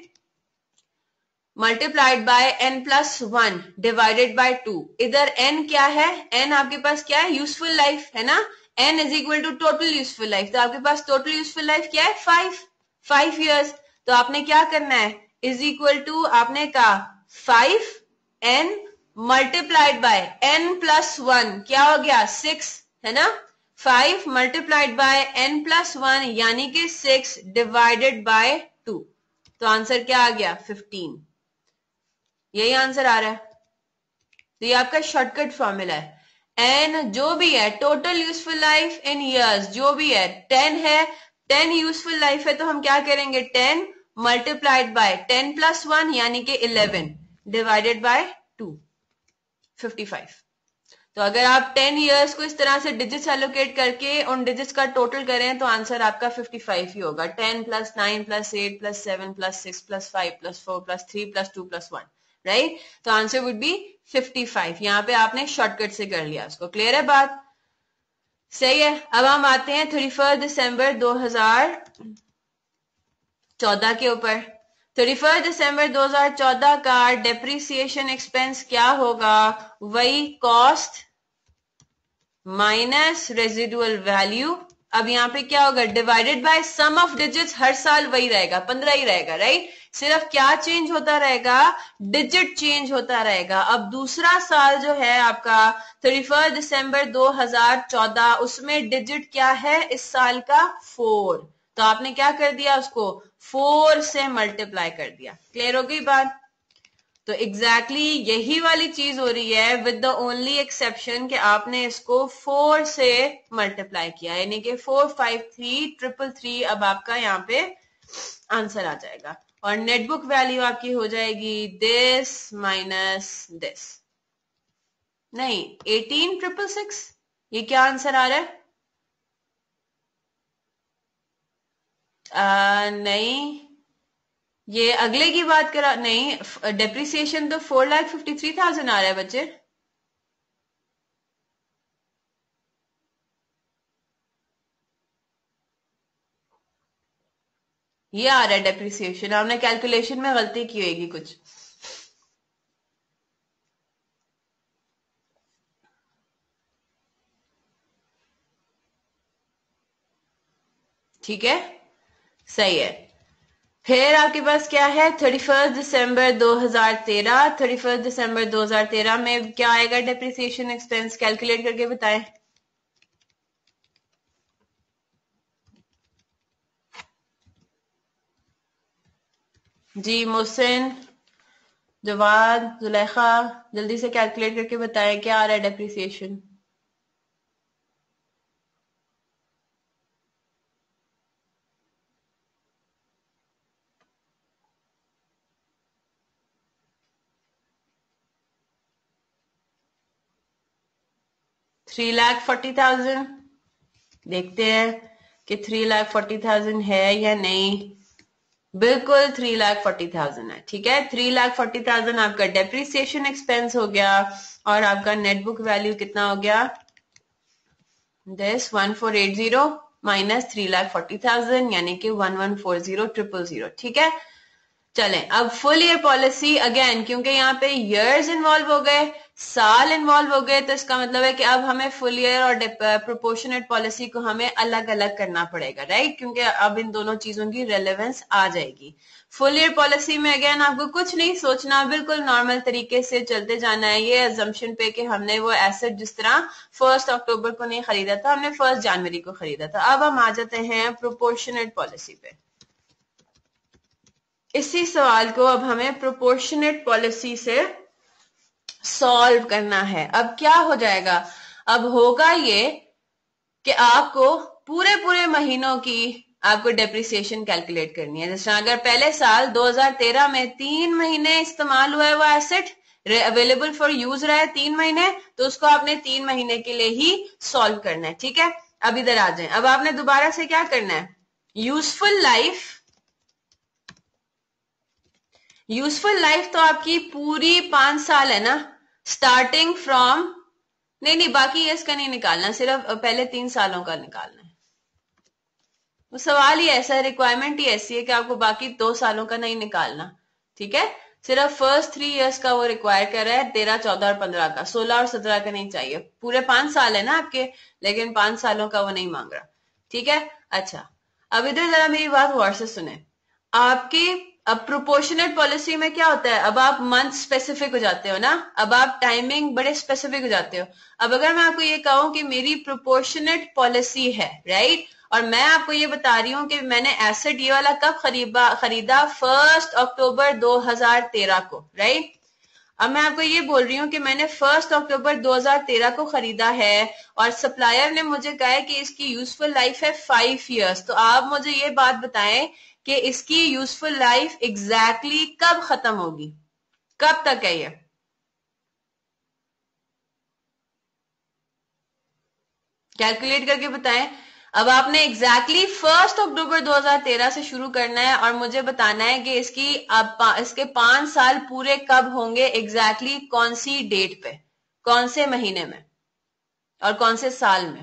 multiplied by n plus one divided by two. इधर n क्या है, n आपके पास क्या है, यूजफुल लाइफ है ना, n is equal to total useful life, तो आपके पास टोटल यूजफुल लाइफ क्या है, फाइव फाइव ईयर्स। तो आपने क्या करना है, इज इक्वल टू आपने कहा five n multiplied by n plus one, क्या हो गया, सिक्स है ना, five multiplied by n plus one यानी कि सिक्स डिवाइडेड बाय टू, तो आंसर क्या आ गया, फिफ्टीन। यही आंसर आ रहा है। तो ये आपका शॉर्टकट फॉर्मूला है। एन जो भी है, total useful life in years जो भी है, टेन है, टेन यूजफुल लाइफ है, तो हम क्या करेंगे, ten multiplied by ten plus one यानी कि eleven divided by two, fifty five. तो अगर आप टेन इयर्स को इस तरह से डिजिट्स एलोकेट करके उन डिजिट्स का टोटल करें तो आंसर आपका फिफ्टी फाइव ही होगा। Ten plus nine plus eight plus seven plus six plus five plus four plus three plus two plus one, right. तो answer would be fifty five. यहाँ पे आपने शॉर्टकट से कर लिया उसको। क्लियर है बात, सही है। अब हम आते हैं थर्टी फर्स्ट दिसंबर दो हजार चौदह के ऊपर। थर्टी फर्स्ट दिसंबर दो हजार चौदह का डेप्रिसिएशन एक्सपेंस क्या होगा, वही कॉस्ट माइनस रेजिडुअल वैल्यू। अब यहाँ पे क्या होगा, divided by sum of digits, हर साल वही रहेगा, पंद्रह ही रहेगा, राइट। सिर्फ क्या चेंज होता रहेगा, डिजिट चेंज होता रहेगा। अब दूसरा साल जो है आपका थर्टी फर्स्ट दिसंबर दो हजार चौदह, उसमें डिजिट क्या है इस साल का, फोर। तो आपने क्या कर दिया, उसको फोर से मल्टीप्लाई कर दिया। क्लियर हो गई बात। तो एग्जैक्टली exactly यही वाली चीज हो रही है, विद द ओनली एक्सेप्शन कि आपने इसको फोर से मल्टीप्लाई किया, यानी कि four five three triple three. अब आपका यहाँ पे आंसर आ जाएगा, और नेटबुक वैल्यू आपकी हो जाएगी दिस माइनस दिस, नहीं एटीन ट्रिपल सिक्स। ये क्या आंसर आ रहा है, आ, नहीं ये अगले की बात करा, नहीं डेप्रिसिएशन तो four lakh fifty three thousand आ रहा है बच्चे। ये आ रहा है डेप्रिसिएशन, आपने कैलकुलेशन में गलती की होगी कुछ। ठीक है, सही है। फिर आपके पास क्या है, थर्टी फर्स्ट दिसंबर दो हजार तेरह। थर्टी फर्स्ट दिसंबर दो हजार तेरह में क्या आएगा डेप्रिसिएशन एक्सपेंस, कैलकुलेट करके बताएं। जी मोहसिन, जवाद, जुलेखा, जल्दी से कैलकुलेट करके बताएं क्या आ रहा है depreciation. Three lakh forty thousand, देखते हैं कि थ्री लाख फोर्टी थाउजेंड है या नहीं। बिल्कुल थ्री लाख फोर्टी थाउजेंड है, ठीक है। थ्री लाख फोर्टी थाउजेंड आपका डेप्रिसिएशन एक्सपेंस हो गया, और आपका नेटबुक वैल्यू कितना हो गया, this one four eight zero. Minus three lakh forty thousand यानी कि one one four zero triple zero. ठीक है, चलें अब फुल ईयर पॉलिसी अगेन, क्योंकि यहाँ पे ईयर्स इन्वॉल्व हो गए, साल इन्वॉल्व हो गए, तो इसका मतलब है कि अब हमें फुल ईयर और प्रोपोर्शनेट पॉलिसी को हमें अलग अलग करना पड़ेगा, राइट, क्योंकि अब इन दोनों चीजों की रेलेवेंस आ जाएगी। फुल ईयर पॉलिसी में अगेन आपको कुछ नहीं सोचना, बिल्कुल नॉर्मल तरीके से चलते जाना है, ये अजम्पशन पे कि हमने वो एसेट जिस तरह फर्स्ट अक्टूबर को नहीं खरीदा था, हमने फर्स्ट जनवरी को खरीदा था। अब हम आ जाते हैं प्रोपोर्शनेट पॉलिसी पे। इसी सवाल को अब हमें प्रोपोर्शनेट पॉलिसी से सॉल्व करना है। अब क्या हो जाएगा, अब होगा ये कि आपको पूरे पूरे महीनों की आपको डेप्रिसिएशन कैलकुलेट करनी है। जैसे अगर पहले साल दो हज़ार तेरह में तीन महीने इस्तेमाल हुआ है वो एसेट, अवेलेबल फॉर यूज रहा है तीन महीने, तो उसको आपने तीन महीने के लिए ही सॉल्व करना है। ठीक है, अब इधर आ जाए, अब आपने दोबारा से क्या करना है, यूजफुल लाइफ, यूजफुल लाइफ तो आपकी पूरी पांच साल है ना, स्टार्टिंग फ्रॉम, नहीं नहीं बाकी ईयर्स का नहीं निकालना, सिर्फ पहले तीन सालों का निकालना है। वो सवाल ही ऐसा है, रिक्वायरमेंट ही ऐसी है कि आपको बाकी दो सालों का नहीं निकालना। ठीक है, सिर्फ फर्स्ट थ्री इयर्स का वो रिक्वायर कर रहा है, तेरह चौदह और पंद्रह का, सोलह और सत्रह का नहीं चाहिए। पूरे पांच साल है ना आपके, लेकिन पांच सालों का वो नहीं मांग रहा। ठीक है, अच्छा अब इधर जरा मेरी बात गौर से सुने। आपकी अब प्रोपोर्शनेट पॉलिसी में क्या होता है, अब आप मंथ स्पेसिफिक हो जाते हो ना, अब आप टाइमिंग बड़े स्पेसिफिक हो जाते हो। अब अगर मैं आपको ये कहूं कि मेरी प्रोपोर्शनेट पॉलिसी है, राइट, और मैं आपको ये बता रही हूँ कि मैंने एसेट ये वाला कब खरीदा खरीदा फर्स्ट अक्टूबर दो हज़ार तेरह को, राइट। अब मैं आपको ये बोल रही हूँ कि मैंने फर्स्ट अक्टूबर दो हज़ार तेरह को खरीदा है और सप्लायर ने मुझे कहा है कि इसकी यूजफुल लाइफ है फाइव इयर्स। तो आप मुझे ये बात बताएं कि इसकी यूजफुल लाइफ एग्जैक्टली कब खत्म होगी, कब तक है ये, कैलकुलेट करके बताएं। अब आपने एग्जैक्टली फर्स्ट अक्टूबर दो हज़ार तेरह से शुरू करना है और मुझे बताना है कि इसकी अब इसके पांच साल पूरे कब होंगे, एग्जैक्टली कौन सी डेट पे, कौन से महीने में और कौन से साल में।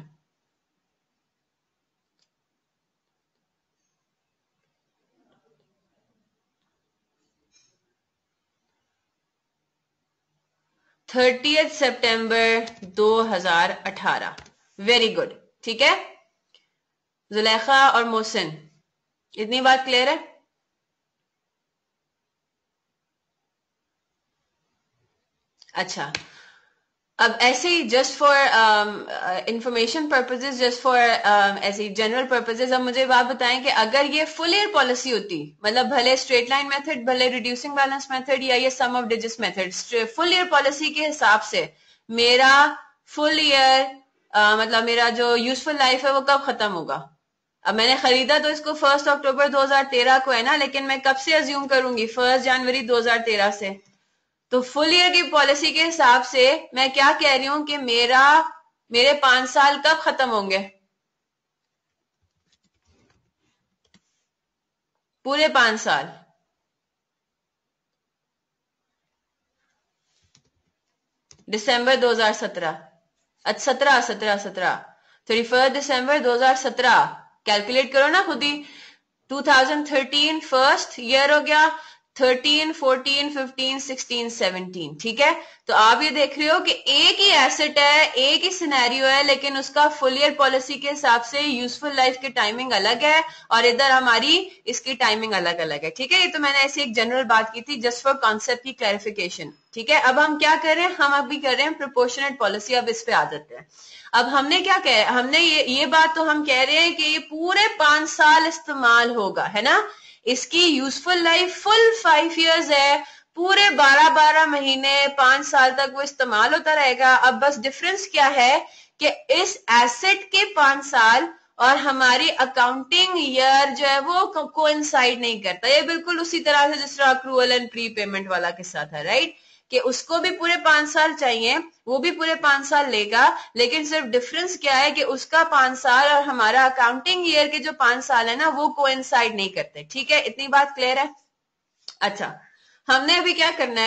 थर्टियथ सितंबर दो हज़ार अठारह। वेरी गुड, ठीक है जुलेखा और मोहसिन, इतनी बात क्लियर है। अच्छा, अब ऐसे ही just for information purposes, just for ऐसे जनरल पर्पजेज, अब मुझे बात बताएं कि अगर ये फुल ईयर पॉलिसी होती, मतलब भले स्ट्रेट लाइन मेथड, भले रिड्यूसिंग बैलेंस मेथड या ये sum of digits method, full year policy के हिसाब से मेरा फुल ईयर uh, मतलब मेरा जो यूजफुल लाइफ है वो कब खत्म होगा। अब मैंने खरीदा तो इसको फर्स्ट अक्टूबर दो हज़ार तेरह को है ना, लेकिन मैं कब से अज्यूम करूंगी, फर्स्ट जनवरी दो हज़ार तेरह से। तो फुल ईयर की पॉलिसी के हिसाब से मैं क्या कह रही हूं कि मेरा मेरे पांच साल कब खत्म होंगे, पूरे पांच साल। दिसंबर दो हज़ार सत्रह, अच्छा सत्रह सत्रह सत्रह थर्टी फर्स्ट दिसंबर दो हज़ार सत्रह, कैलकुलेट करो ना खुद ही। दो हज़ार तेरह फर्स्ट ईयर हो गया, thirteen, fourteen, fifteen, sixteen, seventeen, ठीक है। तो आप ये देख रहे हो कि एक ही एसेट है, एक ही सिनेरियो है, लेकिन उसका फुल ईयर पॉलिसी के हिसाब से यूजफुल लाइफ की टाइमिंग अलग है और इधर हमारी इसकी टाइमिंग अलग अलग है, ठीक है। ये तो मैंने ऐसी एक जनरल बात की थी जस्ट फॉर कॉन्सेप्ट की क्लैरिफिकेशन, ठीक है। अब हम क्या कर रहे हैं, हम अभी कर रहे हैं प्रोपोर्शनेट पॉलिसी। अब इस पे आ जाते हैं। अब हमने क्या कह हमने ये ये बात तो हम कह रहे हैं कि ये पूरे पांच साल इस्तेमाल होगा, है ना। इसकी useful life full five years है, पूरे बारह बारह महीने पांच साल तक वो इस्तेमाल होता रहेगा। अब बस डिफरेंस क्या है कि इस एसेट के पांच साल और हमारी अकाउंटिंग ईयर जो है वो कोइंसाइड नहीं करता। ये बिल्कुल उसी तरह से जिस तरह अक्रूवल एंड प्री पेमेंट वाला किस्सा था, राइट, कि उसको भी पूरे पांच साल चाहिए, वो भी पूरे पांच साल लेगा, लेकिन सिर्फ डिफरेंस क्या है कि उसका पांच साल और हमारा अकाउंटिंग ईयर के जो पांच साल है ना वो कोइंसाइड नहीं करते, ठीक है। इतनी बात क्लियर है। अच्छा, हमने अभी क्या करना है,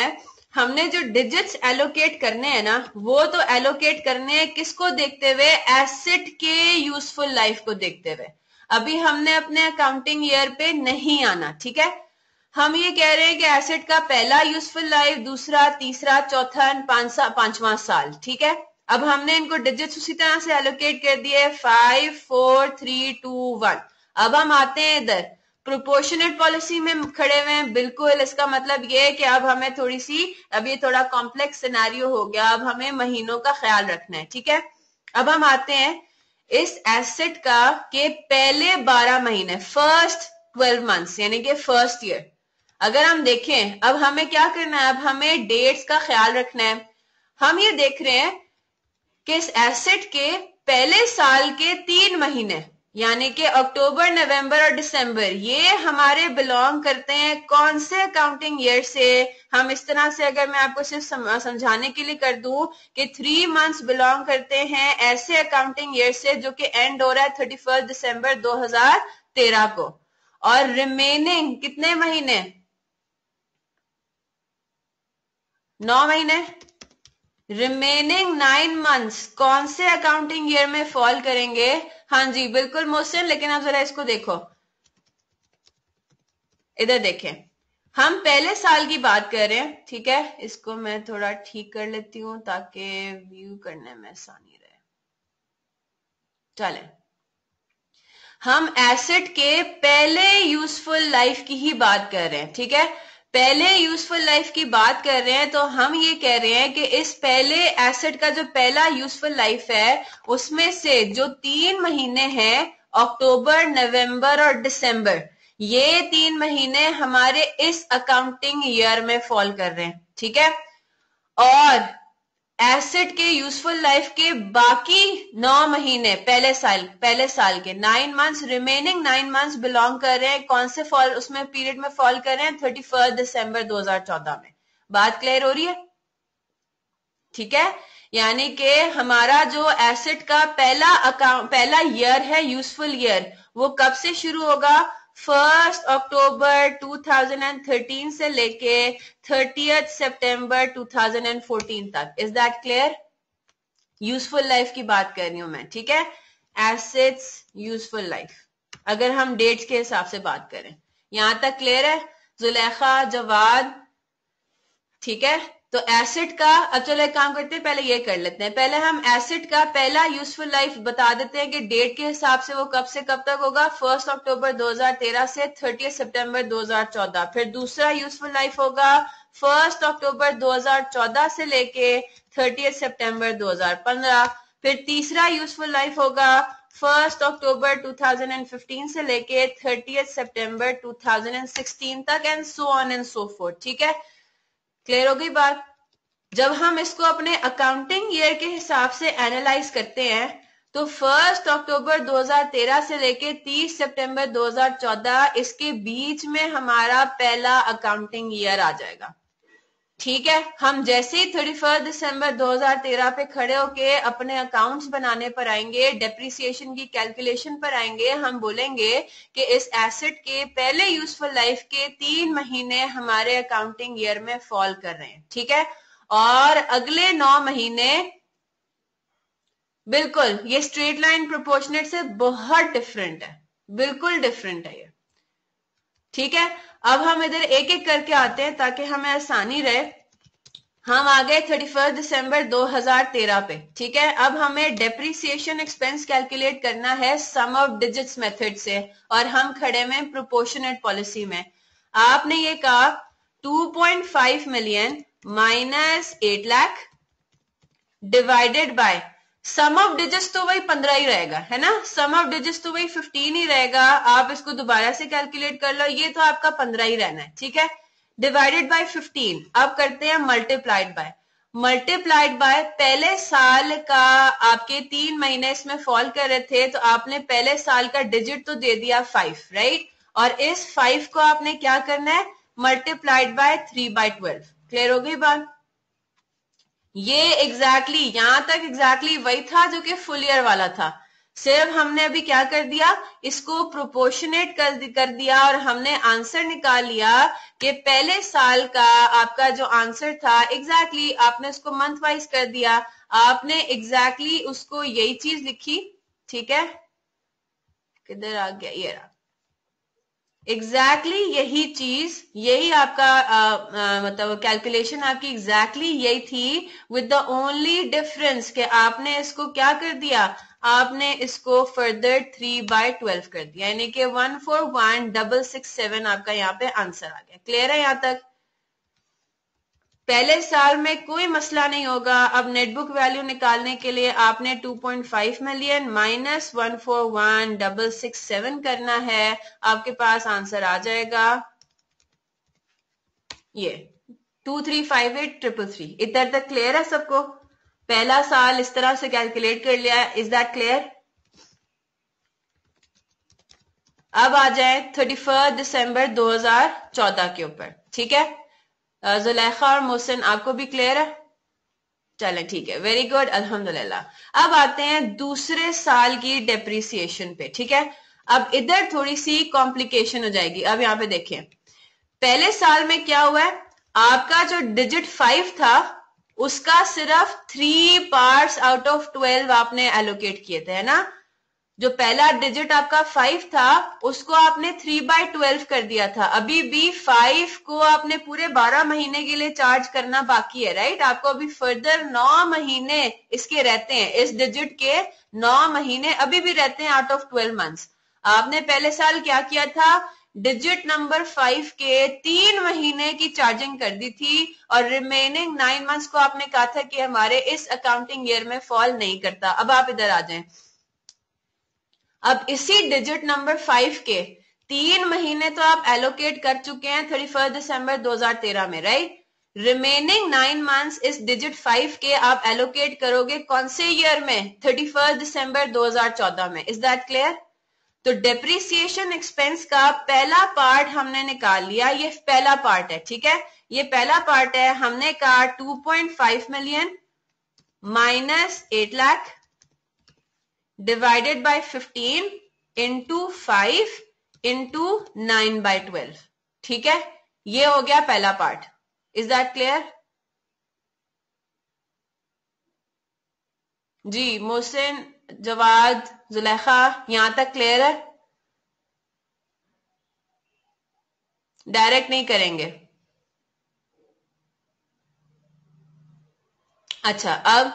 हमने जो डिजिट्स एलोकेट करने हैं ना, वो तो एलोकेट करने हैं किसको देखते हुए, एसेट के यूजफुल लाइफ को देखते हुए। अभी हमने अपने अकाउंटिंग ईयर पे नहीं आना, ठीक है। हम ये कह रहे हैं कि एसेट का पहला यूजफुल लाइफ, दूसरा, तीसरा, चौथा, पांचवा साल, ठीक है। अब हमने इनको डिजिट्स उसी तरह से एलोकेट कर दिए, five four three two one. अब हम आते हैं इधर प्रोपोर्शनेट पॉलिसी में खड़े हुए हैं, बिल्कुल। इसका मतलब ये है कि अब हमें थोड़ी सी, अब ये थोड़ा कॉम्प्लेक्स सिनेरियो हो गया, अब हमें महीनों का ख्याल रखना है, ठीक है। अब हम आते हैं इस एसेट का के पहले बारह महीने, फर्स्ट ट्वेल्व मंथ्स, यानी कि फर्स्ट ईयर। अगर हम देखें, अब हमें क्या करना है, अब हमें डेट्स का ख्याल रखना है। हम ये देख रहे हैं कि इस एसेट के पहले साल के तीन महीने, यानी कि अक्टूबर, नवंबर और दिसंबर, ये हमारे बिलोंग करते हैं कौन से अकाउंटिंग ईयर से। हम इस तरह से, अगर मैं आपको सिर्फ समझाने के लिए कर दूं कि थ्री मंथ्स बिलोंग करते हैं ऐसे अकाउंटिंग ईयर से जो कि एंड हो रहा है थर्टी फर्स्ट दिसंबर दो हजार तेरह को, और रिमेनिंग कितने महीने, नौ महीने, रिमेनिंग नाइन मंथ्स कौन से अकाउंटिंग ईयर में फॉल करेंगे। हाँ जी बिल्कुल मोहसिन, लेकिन आप जरा इसको देखो, इधर देखें, हम पहले साल की बात कर रहे हैं, ठीक है। इसको मैं थोड़ा ठीक कर लेती हूं ताकि व्यू करने में आसानी रहे। चले, हम एसेट के पहले यूजफुल लाइफ की ही बात कर रहे हैं, ठीक है। पहले यूजफुल लाइफ की बात कर रहे हैं, तो हम ये कह रहे हैं कि इस पहले एसेट का जो पहला यूजफुल लाइफ है, उसमें से जो तीन महीने हैं, अक्टूबर, नवंबर और दिसंबर, ये तीन महीने हमारे इस अकाउंटिंग ईयर में फॉल कर रहे हैं, ठीक है। और एसेट के यूजफुल लाइफ के बाकी नौ महीने पहले साल पहले साल के nine months, remaining nine months belong कर रहे हैं कौन से फॉल, उसमें पीरियड में फॉल कर रहे हैं थर्टी फर्स्ट दिसंबर दो हजार चौदह में। बात क्लियर हो रही है, ठीक है। यानी कि हमारा जो एसेट का पहला अकाउंट पहला ईयर है, यूजफुल ईयर, वो कब से शुरू होगा, first October two thousand thirteen से लेके thirtieth September two thousand fourteen तक। Is that clear? Useful life की बात कर रही हूं मैं, ठीक है। एसेट्स यूजफुल लाइफ, अगर हम डेट्स के हिसाब से बात करें, यहां तक क्लियर है जुलेखा, जवाद, ठीक है। तो एसेट का, अब चलो एक काम करते हैं, पहले ये कर लेते हैं, पहले हम एसेट का पहला यूजफुल लाइफ बता देते हैं कि डेट के हिसाब से वो कब से कब तक होगा, फर्स्ट अक्टूबर दो हजार तेरह से थर्टी सितंबर दो हजार चौदह। फिर दूसरा यूजफुल लाइफ होगा फर्स्ट अक्टूबर दो हजार चौदह से लेके थर्टी सितंबर दो हजार पंद्रह। फिर तीसरा यूजफुल लाइफ होगा first October two thousand fifteen से लेके thirty September two thousand sixteen तक, and so on and so forth, ठीक है। क्लियर हो गई बात? जब हम इसको अपने अकाउंटिंग ईयर के हिसाब से एनालाइज करते हैं, तो फर्स्ट अक्टूबर दो हजार तेरह से लेके तीस सितंबर दो हजार चौदह, इसके बीच में हमारा पहला अकाउंटिंग ईयर आ जाएगा, ठीक है। हम जैसे ही थर्टी फर्स्ट दिसंबर दो हजार तेरह पे खड़े होके अपने अकाउंट्स बनाने पर आएंगे, डेप्रिसिएशन की कैलकुलेशन पर आएंगे, हम बोलेंगे कि इस एसेट के पहले यूजफुल लाइफ के तीन महीने हमारे अकाउंटिंग ईयर में फॉल कर रहे हैं, ठीक है। और अगले नौ महीने, बिल्कुल ये स्ट्रेट लाइन प्रोपोर्शनेट से बहुत डिफरेंट है, बिल्कुल डिफरेंट है ये, ठीक है। अब हम इधर एक एक करके आते हैं ताकि हमें आसानी रहे। हम आ गए थर्टी फर्स्ट दिसंबर दो हजार तेरह पे, ठीक है। अब हमें डेप्रिसिएशन एक्सपेंस कैलकुलेट करना है सम ऑफ डिजिट्स मेथड से, और हम खड़े में प्रोपोर्शनेट पॉलिसी में। आपने ये कहा two point five million minus eight lakh divided by sum of digits, तो वही पंद्रह ही रहेगा, है ना। सम ऑफ डिजिट्स तो वही फिफ्टीन ही रहेगा, आप इसको दोबारा से कैलकुलेट कर लो, ये तो आपका पंद्रह ही रहना है, ठीक है। डिवाइडेड बाय फिफ्टीन, अब करते हैं मल्टीप्लाइड बाय, मल्टीप्लाइड बाय पहले साल का आपके तीन महीने इसमें फॉल कर रहे थे, तो आपने पहले साल का डिजिट तो दे दिया फाइव, राइट। और इस फाइव को आपने क्या करना है, multiplied by three by twelve. Clear हो गई बात? ये एग्जैक्टली exactly, यहां तक एग्जैक्टली exactly वही था जो कि फुल ईयर वाला था। सिर्फ हमने अभी क्या कर दिया, इसको प्रोपोर्शनेट कर, कर दिया और हमने आंसर निकाल लिया कि पहले साल का आपका जो आंसर था एग्जैक्टली exactly, आपने उसको मंथ वाइज कर दिया, आपने एग्जैक्टली exactly उसको यही चीज लिखी, ठीक है, किधर आ गया, ये रहा, एग्जैक्टली exactly यही चीज, यही आपका आ, आ, मतलब कैलकुलेशन आपकी एग्जैक्टली exactly यही थी, विद द ओनली डिफरेंस कि आपने इसको क्या कर दिया, आपने इसको फर्दर थ्री बाय ट्वेल्व कर दिया, यानी कि one four one double six seven आपका यहाँ पे आंसर आ गया। क्लियर है यहाँ तक? पहले साल में कोई मसला नहीं होगा। अब नेटबुक वैल्यू निकालने के लिए आपने two point five million minus one four one double six seven करना है, आपके पास आंसर आ जाएगा ये two three five eight triple three. इधर तक क्लियर है सबको? पहला साल इस तरह से कैलकुलेट कर लिया है। Is that clear? अब आ जाए थर्टी फर्स्ट दिसंबर दो हजार चौदह के ऊपर, ठीक है। जुलेखा और मोहसिन आपको भी क्लियर है? चलें ठीक है, वेरी गुड, अल्हम्दुलिल्लाह। अब आते हैं दूसरे साल की डेप्रिसिएशन पे, ठीक है। अब इधर थोड़ी सी कॉम्प्लिकेशन हो जाएगी। अब यहाँ पे देखें, पहले साल में क्या हुआ है, आपका जो डिजिट फाइव था उसका सिर्फ three parts out of twelve आपने एलोकेट किए थे, है ना। जो पहला डिजिट आपका फाइव था उसको आपने थ्री बाय ट्वेल्व कर दिया था। अभी भी फाइव को आपने पूरे बारह महीने के लिए चार्ज करना बाकी है, राइट। आपको अभी फर्दर नौ महीने इसके रहते हैं, इस डिजिट के नौ महीने अभी भी रहते हैं आउट ऑफ ट्वेल्व मंथ्स। आपने पहले साल क्या किया था, डिजिट नंबर फाइव के तीन महीने की चार्जिंग कर दी थी और रिमेनिंग नाइन मंथ्स को आपने कहा था कि हमारे इस अकाउंटिंग ईयर में फॉल नहीं करता। अब आप इधर आ जाएं। अब इसी डिजिट नंबर फाइव के तीन महीने तो आप एलोकेट कर चुके हैं थर्टी फर्स्ट दिसंबर दो हजार तेरह में, राइट। रिमेनिंग नाइन मंथ्स इस डिजिट फाइव के आप एलोकेट करोगे कौन से ईयर में, थर्टी फर्स्ट दिसंबर दो हजार चौदह में। Is that clear? तो डेप्रिसिएशन एक्सपेंस का पहला पार्ट हमने निकाल लिया, ये पहला पार्ट है, ठीक है। ये पहला पार्ट है, हमने कहा two point five million minus eight lakh divided by fifteen into five into nine by twelve, ठीक है। ये हो गया पहला पार्ट। Is that clear? जी मोहसिन, जवाद, जुलेखा, यहां तक क्लियर है? डायरेक्ट नहीं करेंगे? अच्छा, अब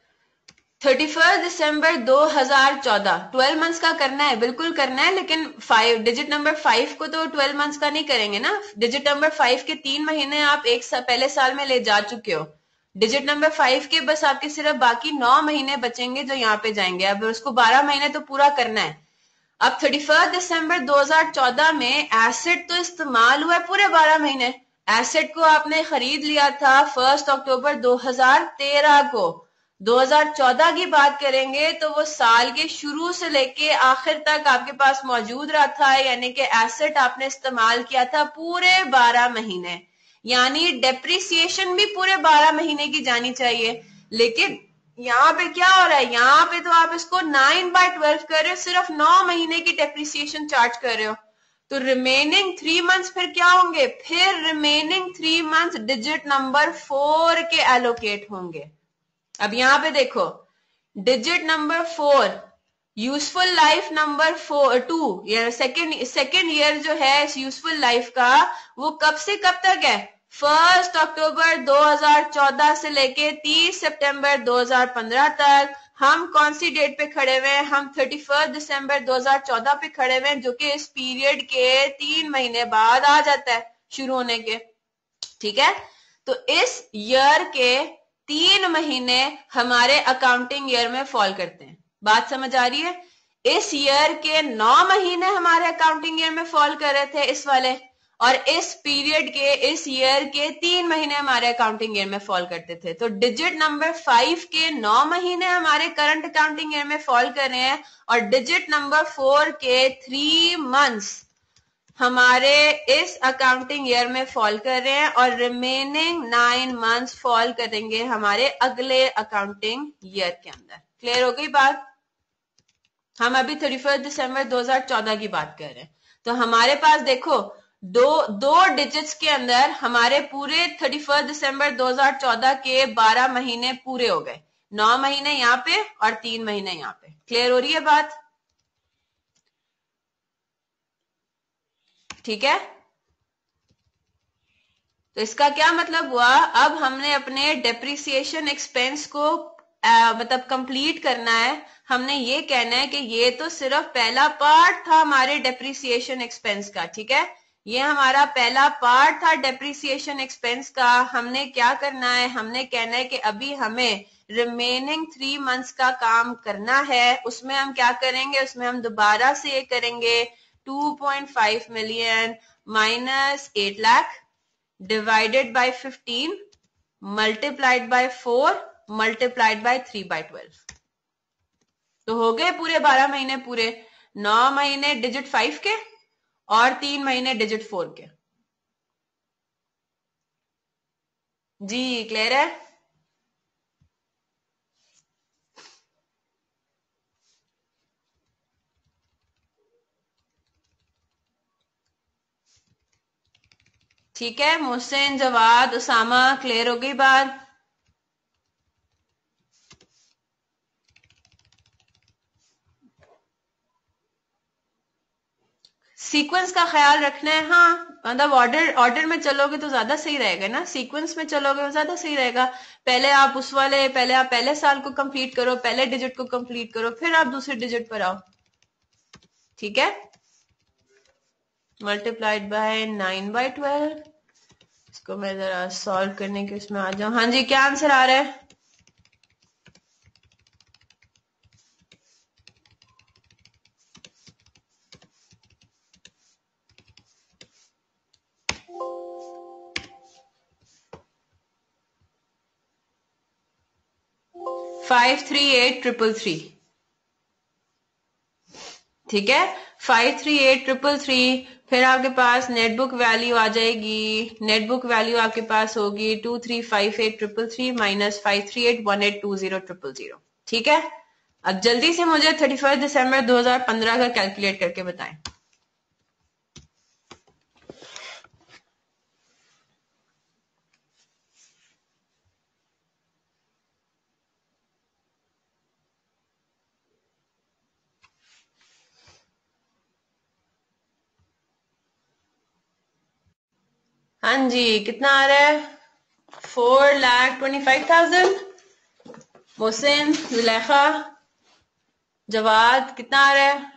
थर्टी फर्स्ट दिसंबर दो हजार चौदह ट्वेल्व मंथ्स का करना है, बिल्कुल करना है, लेकिन फाइव डिजिट नंबर फाइव को तो ट्वेल्व मंथ्स का नहीं करेंगे ना। डिजिट नंबर फाइव के तीन महीने आप एक सा, पहले साल में ले जा चुके हो। डिजिट नंबर फाइव के बस आपके सिर्फ बाकी नौ महीने बचेंगे जो यहाँ पे जाएंगे। अब उसको बारह महीने तो पूरा करना है। अब थर्टी फर्स्ट दिसंबर दो हजार चौदह में एसेट तो इस्तेमाल हुआ है पूरे बारह महीने। एसेट को आपने खरीद लिया था फर्स्ट अक्टूबर दो हजार तेरह को। दो हजार चौदह की बात करेंगे तो वो साल के शुरू से लेके आखिर तक आपके पास मौजूद रहा था, यानी कि एसेट आपने इस्तेमाल किया था पूरे बारह महीने, यानी डेप्रिसिएशन भी पूरे बारह महीने की जानी चाहिए। लेकिन यहाँ पे क्या हो रहा है, यहाँ पे तो आप इसको नाइन बाय ट्वेल्व कर रहे हो, सिर्फ नौ महीने की डेप्रिसिएशन चार्ज कर रहे हो। तो रिमेनिंग थ्री मंथ्स फिर क्या होंगे, फिर remaining three months digit number four के एलोकेट होंगे। अब यहां पे देखो, digit number four useful life number four to second second year जो है इस यूजफुल लाइफ का, वो कब से कब तक है, फर्स्ट अक्टूबर दो हजार चौदह से लेके तीस सितंबर दो हजार पंद्रह तक। हम कौन सी डेट पे खड़े हुए हैं, हम थर्टी फर्स्ट दिसंबर दो हजार चौदह पे खड़े हुए हैं, जो कि इस पीरियड के तीन महीने बाद आ जाता है शुरू होने के, ठीक है। तो इस ईयर के तीन महीने हमारे अकाउंटिंग ईयर में फॉल करते हैं। बात समझ आ रही है? इस ईयर के नौ महीने हमारे अकाउंटिंग ईयर में फॉल कर रहे थे इस वाले, और इस पीरियड के इस ईयर के तीन महीने हमारे अकाउंटिंग ईयर में फॉल करते थे। तो डिजिट नंबर फाइव के नौ महीने हमारे करंट अकाउंटिंग ईयर में फॉल कर रहे हैं, और डिजिट नंबर फोर के थ्री मंथ्स हमारे इस अकाउंटिंग ईयर में फॉल कर रहे हैं, और रिमेनिंग नाइन मंथ्स फॉल करेंगे हमारे अगले अकाउंटिंग ईयर के अंदर। क्लियर हो गई बात? हम अभी थर्टी फर्स्ट दिसंबर दो हजार चौदह की बात कर रहे हैं। तो हमारे पास देखो दो दो डिजिट्स के अंदर हमारे पूरे थर्टी फर्स्ट दिसंबर दो हजार चौदह के बारह महीने पूरे हो गए, नौ महीने यहाँ पे और तीन महीने यहाँ पे। क्लियर हो रही है बात? ठीक है, तो इसका क्या मतलब हुआ, अब हमने अपने डेप्रिसिएशन एक्सपेंस को आ, मतलब कंप्लीट करना है। हमने ये कहना है कि ये तो सिर्फ पहला पार्ट था हमारे डेप्रिसिएशन एक्सपेंस का, ठीक है, ये हमारा पहला पार्ट था डेप्रिसिएशन एक्सपेंस का। हमने क्या करना है, हमने कहना है कि अभी हमें रिमेनिंग थ्री मंथ्स का काम करना है। उसमें हम क्या करेंगे, उसमें हम दोबारा से ये करेंगे two point five million minus eight lakh divided by fifteen multiplied by four multiplied by three by twelve। तो हो गए पूरे बारह महीने पूरे, नौ महीने डिजिट फाइव के और तीन महीने डिजिट फोर के। जी क्लियर है? ठीक है, मोहसिन, जवाद, उसामा, क्लियर हो गई बात? सीक्वेंस का ख्याल रखना है। हाँ, मतलब ऑर्डर ऑर्डर में चलोगे तो ज्यादा सही रहेगा ना, सीक्वेंस में चलोगे तो ज्यादा सही रहेगा। पहले आप उस वाले पहले आप पहले साल को कंप्लीट करो, पहले डिजिट को कंप्लीट करो, फिर आप दूसरे डिजिट पर आओ। ठीक है, multiplied by nine by twelve. इसको मैं जरा सॉल्व करने के उसमें आ जाऊं। हाँ जी, क्या आंसर आ रहा है? Five three eight triple three. ठीक है, five three eight triple three. फिर आपके पास नेटबुक वैल्यू आ जाएगी, नेटबुक वैल्यू आपके पास होगी two three five eight triple three minus five three eight one eight two zero triple zero. ठीक है, अब जल्दी से मुझे थर्टी फर्स्ट दिसंबर दो हजार पंद्रह का कैलकुलेट करके बताएं। हाँ जी, कितना आ रहा है? Four lakh twenty five thousand. Mohsin, Zulekha, Jawad, कितना आ रहा है?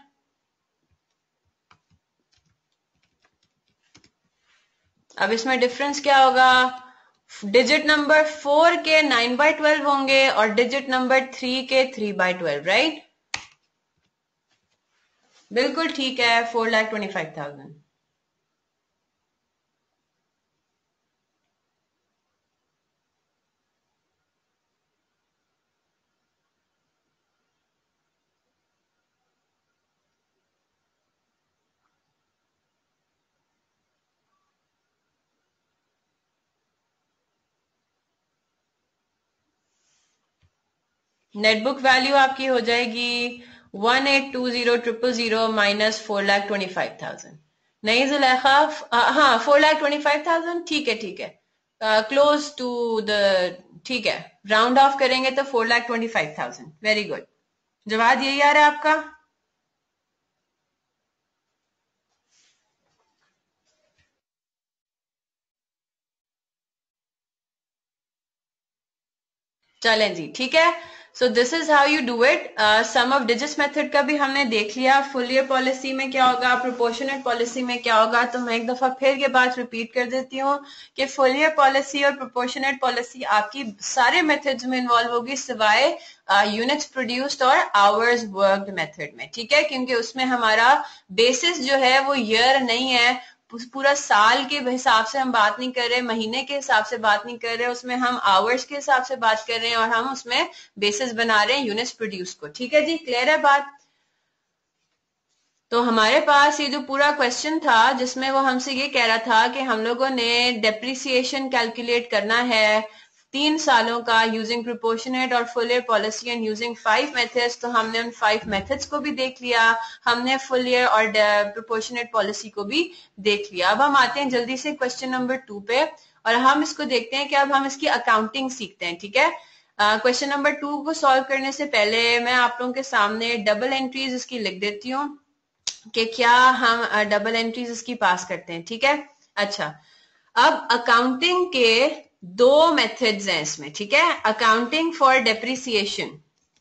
अब इसमें डिफरेंस क्या होगा, डिजिट नंबर फोर के नाइन बाय ट्वेल्व होंगे और डिजिट नंबर थ्री के थ्री बाय ट्वेल्व, राइट? बिल्कुल ठीक है, four lakh twenty five thousand. Net book value आपकी हो जाएगी one eight two zero triple zero minus four lakh twenty five thousand. नहीं जुलेखा, हाँ four lakh twenty five thousand, ठीक है ठीक है, क्लोज टू द, ठीक है, राउंड ऑफ करेंगे तो four lakh twenty five thousand. Very good, जवाब यही आ रहा है आपका? चलें जी, ठीक है। So this is how you do it. Sum of digits method का भी हमने देख लिया। फुल ईयर पॉलिसी में क्या होगा, प्रोपोर्शनेट पॉलिसी में क्या होगा, तो मैं एक दफा फिर ये बात रिपीट कर देती हूँ कि फुल ईयर पॉलिसी और प्रोपोर्शनेट पॉलिसी आपकी सारे मेथड्स में इन्वॉल्व होगी सिवाय यूनिट्स प्रोड्यूस्ड और आवर्स वर्कड मेथड में, ठीक है, क्योंकि उसमें हमारा बेसिस जो है वो ईयर नहीं है, पूरा साल के हिसाब से हम बात नहीं कर रहे, महीने के हिसाब से बात नहीं कर रहे, उसमें हम आवर्स के हिसाब से बात कर रहे हैं और हम उसमें बेसिस बना रहे हैं यूनिट्स प्रोड्यूस को। ठीक है जी, क्लियर है बात? तो हमारे पास ये जो पूरा क्वेश्चन था जिसमें वो हमसे ये कह रहा था कि हम लोगों ने डेप्रिसिएशन कैलकुलेट करना है तीन सालों का यूजिंग प्रोपोर्शनेट और full year policy and using five methods, तो हमने उन फाइव मेथड्स को भी देख लिया, हमने फुल ईयर और प्रोपोर्शनेट पॉलिसी को भी देख लिया। अब हम आते हैं जल्दी से क्वेश्चन नंबर टू पे और हम इसको देखते हैं कि अब हम इसकी अकाउंटिंग सीखते हैं। ठीक है, क्वेश्चन नंबर टू को सॉल्व करने से पहले मैं आप लोगों के सामने डबल एंट्रीज इसकी लिख देती हूँ कि क्या हम डबल एंट्रीज इसकी पास करते हैं। ठीक है, अच्छा, अब अकाउंटिंग के दो मेथड्स हैं इसमें। ठीक है, accounting for depreciation,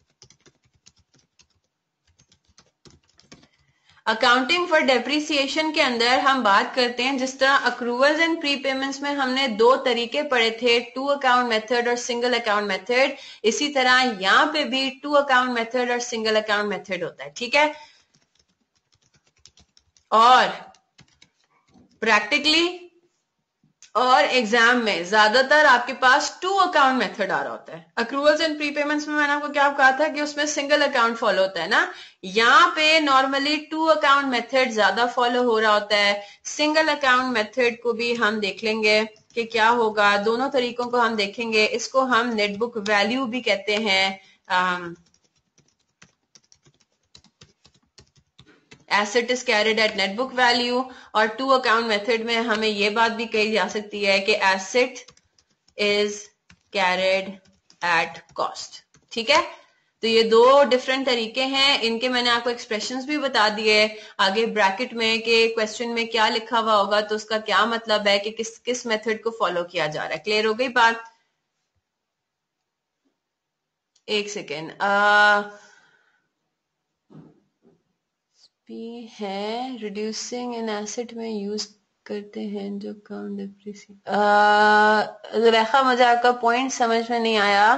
accounting for depreciation के अंदर हम बात करते हैं, जिस तरह अक्रूवल्स एंड प्रीपेमेंट्स में हमने दो तरीके पढ़े थे, टू अकाउंट मेथड और सिंगल अकाउंट मेथड, इसी तरह यहां पे भी टू अकाउंट मेथड और सिंगल अकाउंट मेथड होता है। ठीक है, और प्रैक्टिकली और एग्जाम में ज्यादातर आपके पास टू अकाउंट मेथड आ रहा होता है। अक्रूवल्स एंड प्रीपेमेंट्स में मैंने आपको क्या कहा था कि उसमें सिंगल अकाउंट फॉलो होता है ना, यहाँ पे नॉर्मली टू अकाउंट मेथड ज्यादा फॉलो हो रहा होता है। सिंगल अकाउंट मेथड को भी हम देख लेंगे कि क्या होगा, दोनों तरीकों को हम देखेंगे। इसको हम नेटबुक वैल्यू भी कहते हैं, asset is carried at net book value, और टू अकाउंट मेथड में हमें यह बात भी कही जा सकती है कि asset is carried at cost. ठीक है, तो ये दो डिफरेंट तरीके हैं, इनके मैंने आपको एक्सप्रेशंस भी बता दिए। आगे ब्रैकेट में कि क्वेश्चन में क्या लिखा हुआ होगा तो उसका क्या मतलब है कि किस किस मेथड को फॉलो किया जा रहा है। क्लियर हो गई बात? एक सेकेंड, भी है रिड्यूसिंग एन एसेट में यूज करते हैं जो अकाउंट डेप्रिसिएशन। रेखा, मुझे आपका पॉइंट समझ में नहीं आया।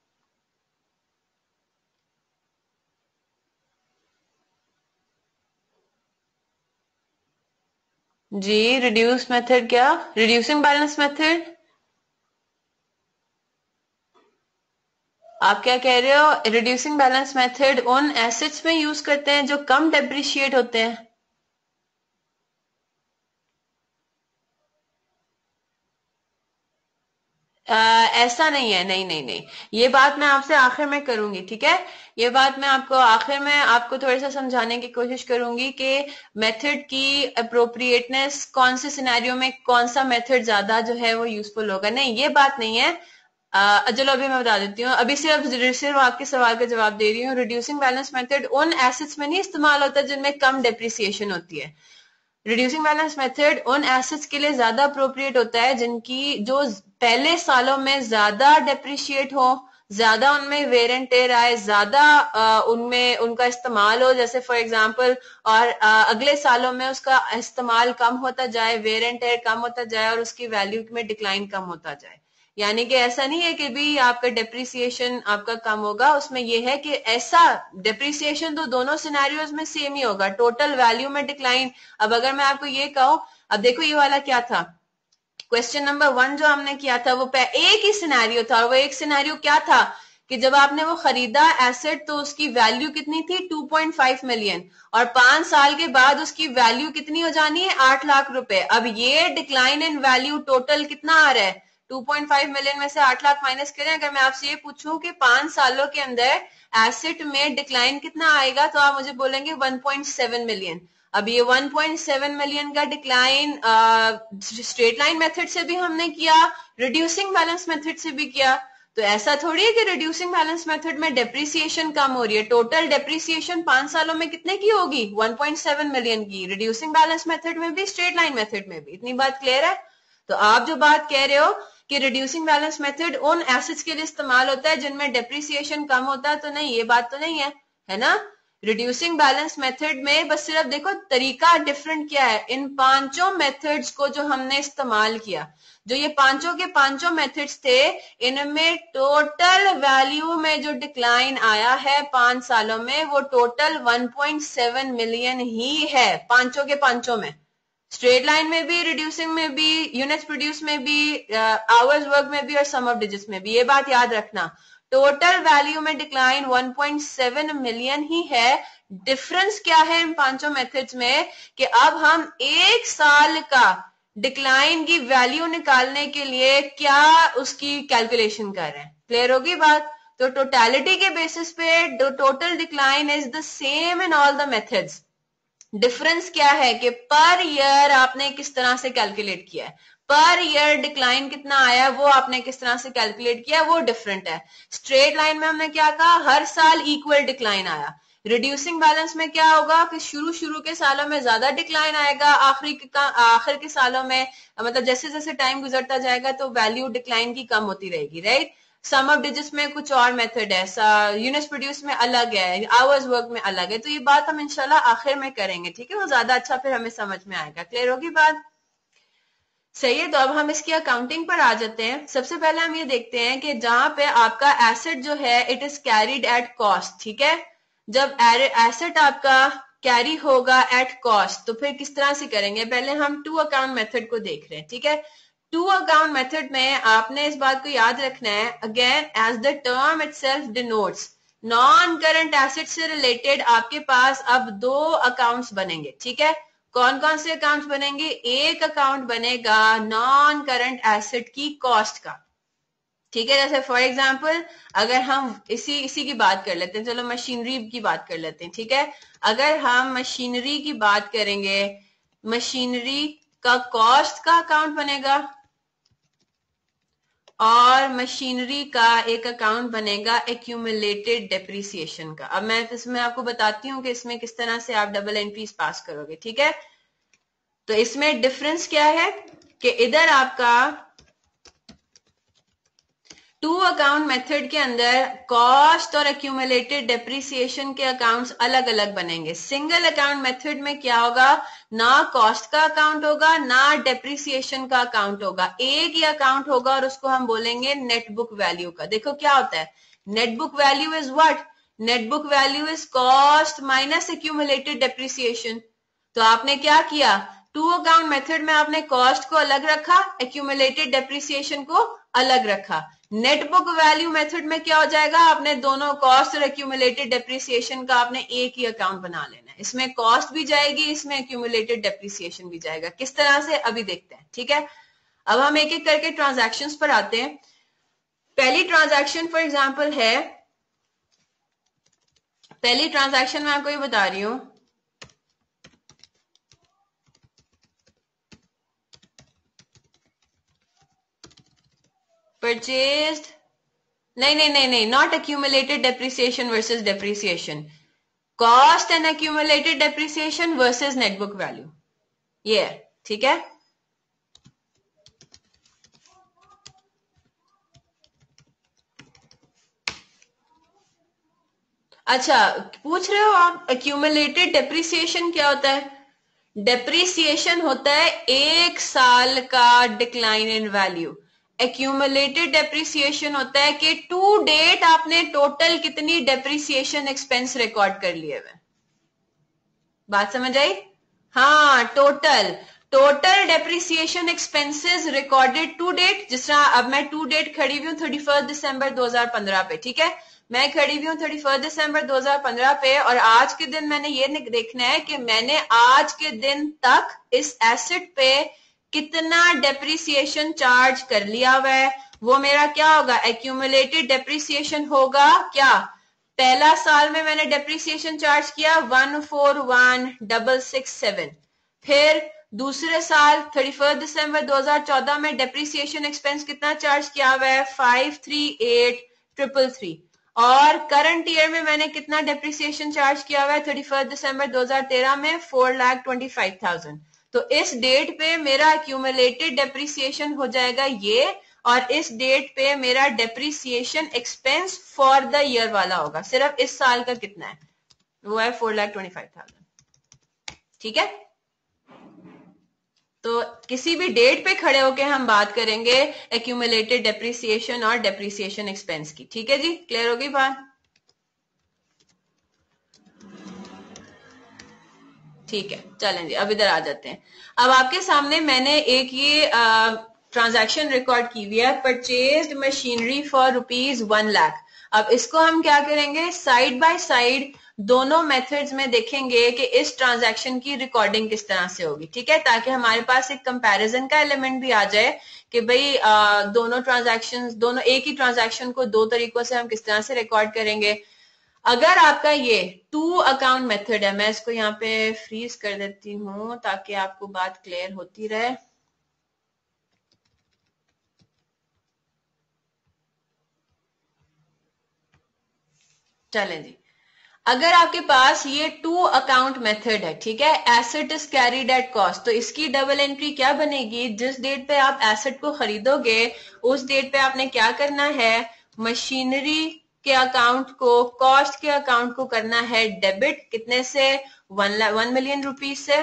जी, रिड्यूस मेथड, क्या रिड्यूसिंग बैलेंस मेथड? आप क्या कह रहे हो? रिड्यूसिंग बैलेंस मेथड उन एसेट्स में यूज करते हैं जो कम डेप्रिशिएट होते हैं। आ, ऐसा नहीं है, नहीं नहीं नहीं, ये बात मैं आपसे आखिर में करूंगी। ठीक है, ये बात मैं आपको आखिर में आपको थोड़ा सा समझाने की कोशिश करूंगी कि मेथड की अप्रोप्रिएटनेस कौन से सिनेरियो में कौन सा मेथड ज्यादा जो है वो यूजफुल होगा। नहीं, ये बात नहीं है। Uh, चलो अभी मैं बता देती हूँ, अभी सिर्फ सिर्फ आपके सवाल का जवाब दे रही हूँ। रिड्यूसिंग बैलेंस मेथड उन एसेट्स में नहीं इस्तेमाल होता जिनमें कम डेप्रिसिएशन होती है। रिड्यूसिंग बैलेंस मेथड उन एसेट्स के लिए ज्यादा अप्रोप्रिएट होता है जिनकी जो पहले सालों में ज्यादा डेप्रिशिएट हो, ज्यादा उनमें वेयर एंड टेयर आए, ज्यादा उनमें उनका इस्तेमाल हो, जैसे फॉर एग्जांपल, और आ, अगले सालों में उसका इस्तेमाल कम होता जाए, वेयर एंड टेयर कम होता जाए और उसकी वैल्यू में डिक्लाइन कम होता जाए। यानी कि ऐसा नहीं है कि भी आपका डेप्रिसिएशन आपका कम होगा, उसमें यह है कि ऐसा डेप्रिसिएशन तो दोनों सिनेरियोज में सेम ही होगा, टोटल वैल्यू में डिक्लाइन। अब अगर मैं आपको ये कहूं, अब देखो ये वाला क्या था, क्वेश्चन नंबर वन जो हमने किया था वो एक ही सिनेरियो था, और वो एक सिनेरियो क्या था कि जब आपने वो खरीदा एसेट तो उसकी वैल्यू कितनी थी, टू पॉइंट फाइव मिलियन, और पांच साल के बाद उसकी वैल्यू कितनी हो जानी है, आठ लाख रुपए। अब ये डिक्लाइन इन वैल्यू टोटल कितना आ रहा है, टू पॉइंट फाइव मिलियन में से आठ लाख माइनस करें। अगर मैं आपसे ये पूछूं कि पांच सालों के अंदर एसेट में डिक्लाइन कितना आएगा, तो आप मुझे बोलेंगे वन पॉइंट सेवन मिलियन। अब ये वन पॉइंट सेवन मिलियन का डिक्लाइन स्ट्रेट लाइन मेथड से भी हमने किया, रिड्यूसिंग बैलेंस मेथड से भी किया। तो ऐसा थोड़ी है कि रिड्यूसिंग बैलेंस मेथड में डेप्रिसिएशन कम हो रही है, टोटल डेप्रिसिएशन पांच सालों में कितने की होगी, वन पॉइंट सेवन मिलियन की, रिड्यूसिंग बैलेंस मेथड में भी स्ट्रेट लाइन मेथड में भी। इतनी बात क्लियर है? तो आप जो बात कह रहे हो कि रिड्यूसिंग बैलेंस मेथड उन एसेट्स के लिए इस्तेमाल होता है जिनमें डेप्रिसिएशन कम होता है, तो नहीं, ये बात तो नहीं है, है ना। रिड्यूसिंग बैलेंस मेथड में बस सिर्फ देखो तरीका डिफरेंट क्या है। इन पांचों मेथड्स को जो हमने इस्तेमाल किया, जो ये पांचों के पांचों मेथड्स थे, इनमें टोटल वैल्यू में जो डिक्लाइन आया है पांच सालों में, वो total one point seven million ही है, पांचों के पांचों में, स्ट्रेट लाइन में भी, रिड्यूसिंग में भी, यूनिट्स प्रोड्यूस में भी, आवर्स वर्क में भी और सम ऑफ डिजिट्स में भी। ये बात याद रखना, टोटल वैल्यू में decline one point seven million ही है। डिफरेंस क्या है इन पांचों मेथड्स में कि अब हम एक साल का डिक्लाइन की वैल्यू निकालने के लिए क्या उसकी कैलकुलेशन कर रहे हैं। क्लियर होगी बात। तो टोटलिटी के बेसिस पे total decline is the same in all the methods. Difference क्या है कि पर ईयर आपने किस तरह से कैलकुलेट किया है, पर ईयर डिक्लाइन कितना आया वो आपने किस तरह से कैलकुलेट किया वो डिफरेंट है। स्ट्रेट लाइन में हमने क्या कहा, हर साल इक्वल डिक्लाइन आया। रिड्यूसिंग बैलेंस में क्या होगा कि शुरू शुरू के सालों में ज्यादा डिक्लाइन आएगा, आखिरी के आखिर के सालों में मतलब जैसे जैसे टाइम गुजरता जाएगा तो वैल्यू डिक्लाइन की कम होती रहेगी, राइट। सम ऑफ डिजिट्स में कुछ और मेथड है, यूनिट्स प्रोड्यूस में अलग है, आवर्स वर्क में अलग है। तो ये बात हम इंशाल्लाह आखिर में करेंगे, ठीक है, वो ज्यादा अच्छा फिर हमें समझ में आएगा। क्लियर होगी बात, सही है। तो अब हम इसकी अकाउंटिंग पर आ जाते हैं। सबसे पहले हम ये देखते हैं कि जहां पे आपका एसेट जो है it is carried at cost, ठीक है। जब एसेट आपका कैरी होगा एट कॉस्ट तो फिर किस तरह से करेंगे, पहले हम टू अकाउंट मेथड को देख रहे हैं, ठीक है। टू अकाउंट मेथड में आपने इस बात को याद रखना है, again as the term itself denotes, non current asset से रिलेटेड आपके पास अब दो अकाउंट्स बनेंगे, ठीक है। कौन कौन से अकाउंट्स बनेंगे, एक अकाउंट बनेगा नॉन करंट एसेट की कॉस्ट का, ठीक है। जैसे फॉर एग्जांपल अगर हम इसी इसी की बात कर लेते हैं, चलो मशीनरी की बात कर लेते हैं, ठीक है। अगर हम मशीनरी की बात करेंगे, मशीनरी का कॉस्ट का अकाउंट बनेगा और मशीनरी का एक अकाउंट बनेगा एक्यूमुलेटेड डेप्रिसिएशन का। अब मैं इसमें आपको बताती हूँ कि इसमें किस तरह से आप डबल एंट्रीज पास करोगे, ठीक है। तो इसमें डिफरेंस क्या है कि इधर आपका टू अकाउंट मेथड के अंदर कॉस्ट और एक्यूमुलेटेड डेप्रिसिएशन के अकाउंट्स अलग अलग बनेंगे। सिंगल अकाउंट मेथड में क्या होगा, ना कॉस्ट का अकाउंट होगा ना डेप्रिसिएशन का अकाउंट होगा, एक ही अकाउंट होगा और उसको हम बोलेंगे नेट बुक वैल्यू का। देखो क्या होता है, net book value is what, net book value is cost minus accumulated depreciation. तो आपने क्या किया, टू अकाउंट मेथड में आपने कॉस्ट को अलग रखा, एक्यूमुलेटेड डेप्रिसिएशन को अलग रखा। नेट बुक वैल्यू मेथड में क्या हो जाएगा, आपने दोनों कॉस्ट और एक्यूमुलेटेड डेप्रिसिएशन का आपने एक ही अकाउंट बना लेना है। इसमें कॉस्ट भी जाएगी, इसमें एक्यूमुलेटेड डेप्रिसिएशन भी जाएगा। किस तरह से अभी देखते हैं, ठीक है। अब हम एक एक करके ट्रांजैक्शंस पर आते हैं। पहली ट्रांजैक्शन फॉर एग्जांपल है, पहली ट्रांजैक्शन मैं आपको ये बता रही हूं, परचेज्ड, नहीं नहीं नहीं नहीं not accumulated depreciation versus depreciation, cost and accumulated depreciation versus net book value, ये है, ठीक है। अच्छा पूछ रहे हो आप एक्यूमुलेटेड डेप्रिसिएशन क्या होता है, डेप्रिसिएशन होता है एक साल का decline in value, accumulated depreciation होता है कि टू डेट आपने टोटल कितनी डेप्रिसिएशन एक्सपेंस रिकॉर्ड कर लिए हुए। बात समझ आई, हाँ total total depreciation expenses recorded to date. जिस तरह अब मैं टू डेट खड़ी हुई हूँ थर्टी फर्स्ट दिसंबर दो हजार पंद्रह पे, ठीक है, मैं खड़ी हुई हूँ थर्टी फर्स्ट दिसंबर दो हजार पंद्रह पे और आज के दिन मैंने ये देखना है कि मैंने आज के दिन तक इस एसेट पे कितना डेप्रिसिएशन चार्ज कर लिया हुआ है। वो मेरा क्या होगा, एक्यूमुलेटेड डेप्रिसिएशन होगा। क्या पहला साल में मैंने डेप्रिसिएशन चार्ज किया one four one double six seven, फिर दूसरे साल थर्टी फर्स्ट दिसंबर दो हजार चौदह में डेप्रिसिएशन एक्सपेंस कितना चार्ज किया हुआ है five three eight triple three, और करंट ईयर में मैंने कितना डेप्रिसिएशन चार्ज किया हुआ है थर्टी फर्स्ट दिसंबर दो हजार तेरह में four lakh twenty five thousand. तो इस डेट पे मेरा एक्यूमुलेटेड डेप्रिसिएशन हो जाएगा ये, और इस डेट पे मेरा depreciation expense for the year वाला होगा, सिर्फ इस साल का कितना है वो है four lakh twenty five thousand, ठीक है। तो किसी भी डेट पे खड़े होके हम बात करेंगे एक्यूमुलेटेड डेप्रिसिएशन और डेप्रिसिएशन एक्सपेंस की, ठीक है जी, क्लियर होगी बात, ठीक है। चलें जी अब इधर आ जाते हैं। अब आपके सामने मैंने एक ये ट्रांजैक्शन रिकॉर्ड की हुई है, purchased machinery for rupees one lakh. अब इसको हम क्या करेंगे, साइड बाय साइड दोनों मेथड्स में देखेंगे कि इस ट्रांजैक्शन की रिकॉर्डिंग किस तरह से होगी, ठीक है, ताकि हमारे पास एक कंपैरिजन का एलिमेंट भी आ जाए कि भाई आ, दोनों ट्रांजैक्शंस, दोनों एक ही ट्रांजैक्शन को दो तरीकों से हम किस तरह से रिकॉर्ड करेंगे। अगर आपका ये टू अकाउंट मेथड है, मैं इसको यहाँ पे फ्रीज कर देती हूँ ताकि आपको बात क्लियर होती रहे। चलें जी, अगर आपके पास ये टू अकाउंट मेथड है, ठीक है, asset is carried at cost, तो इसकी डबल एंट्री क्या बनेगी, जिस डेट पे आप एसेट को खरीदोगे उस डेट पे आपने क्या करना है, मशीनरी के अकाउंट को कॉस्ट के अकाउंट को करना है डेबिट, कितने से, वन वन मिलियन रुपीज से,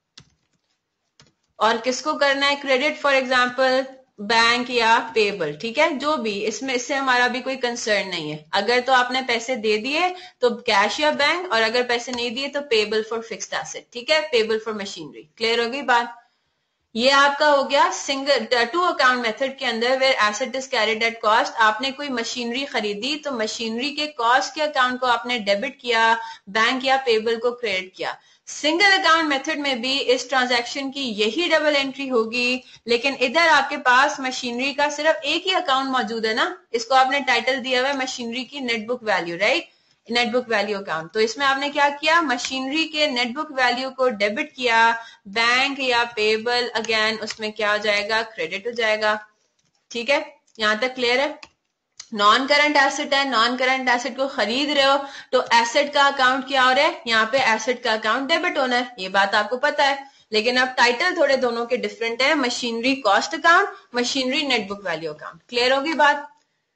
और किसको करना है क्रेडिट, फॉर एग्जाम्पल बैंक या पेबल, ठीक है, जो भी, इसमें इससे हमारा भी कोई कंसर्न नहीं है। अगर तो आपने पैसे दे दिए तो कैश या बैंक, और अगर पैसे नहीं दिए तो पेबल फॉर फिक्स्ड एसेट, ठीक है, पेबल फॉर मशीनरी। क्लियर होगी बात। ये आपका हो गया सिंगल टू अकाउंट मेथड के अंदर where asset is carried at cost. आपने कोई मशीनरी खरीदी तो मशीनरी के कॉस्ट के अकाउंट को आपने डेबिट किया, बैंक या पेबल को क्रेडिट किया। सिंगल अकाउंट मेथड में भी इस ट्रांजैक्शन की यही डबल एंट्री होगी, लेकिन इधर आपके पास मशीनरी का सिर्फ एक ही अकाउंट मौजूद है ना, इसको आपने टाइटल दिया हुआ है मशीनरी की net book value, right, net book value account. तो इसमें आपने क्या किया, मशीनरी के नेटबुक वैल्यू को डेबिट किया, बैंक या पेबल अगेन उसमें क्या हो जाएगा, क्रेडिट हो जाएगा, ठीक है, यहां तक क्लियर है। नॉन करंट एसेट है, नॉन करंट एसेट को खरीद रहे हो तो एसेट का अकाउंट क्या हो रहा है, यहाँ पे एसेट का अकाउंट डेबिट होना है, ये बात आपको पता है, लेकिन अब टाइटल थोड़े दोनों के डिफरेंट है, machinery cost account, machinery net book value account. Clear होगी बात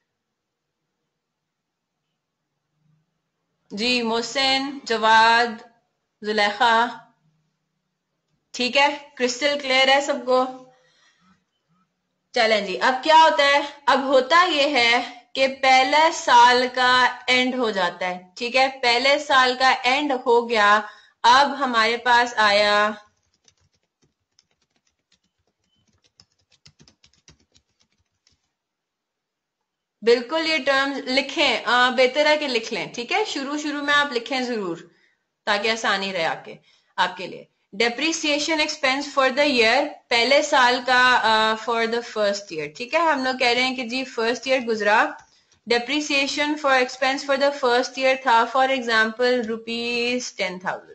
जी, मोहसिन, जवाद, जुलेखा, ठीक है, क्रिस्टल क्लियर है सबको। चलें जी, अब क्या होता है, अब होता ये है कि पहले साल का एंड हो जाता है, ठीक है, पहले साल का एंड हो गया, अब हमारे पास आया बिल्कुल, ये टर्म्स लिखें, आ, बेहतर है कि लिख लें, ठीक है, शुरू शुरू में आप लिखें जरूर ताकि आसानी रहे आपके आपके लिए। Depreciation expense for the year, पहले साल का फॉर द फर्स्ट ईयर, ठीक है, हम लोग कह रहे हैं कि जी फर्स्ट ईयर गुजरा, depreciation for expense for the first year था for example rupees ten thousand.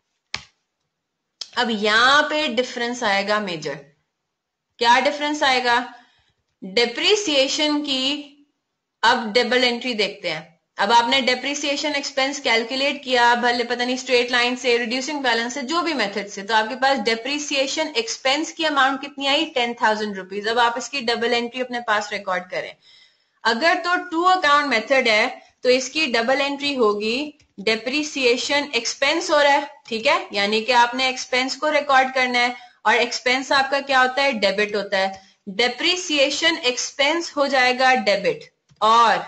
अब यहां पे डिफरेंस आएगा मेजर, क्या डिफरेंस आएगा, डेप्रिसिएशन की अब डबल एंट्री देखते हैं। अब आपने डेप्रिसिएशन एक्सपेंस कैलकुलेट किया, भले पता नहीं स्ट्रेट लाइन से, रिड्यूसिंग बैलेंस से, जो भी मेथड से, तो आपके पास डेप्रिसिएशन एक्सपेंस की अमाउंट कितनी आई, टेन थाउजेंड रुपीज। अब आप इसकी डबल एंट्री अपने पास रिकॉर्ड करें। अगर तो टू अकाउंट मेथड है तो इसकी डबल एंट्री होगी, डेप्रिसिएशन एक्सपेंस हो रहा है, ठीक है, यानी कि आपने एक्सपेंस को रिकॉर्ड करना है, और एक्सपेंस आपका क्या होता है, डेबिट होता है, डेप्रिसिएशन एक्सपेंस हो जाएगा डेबिट, और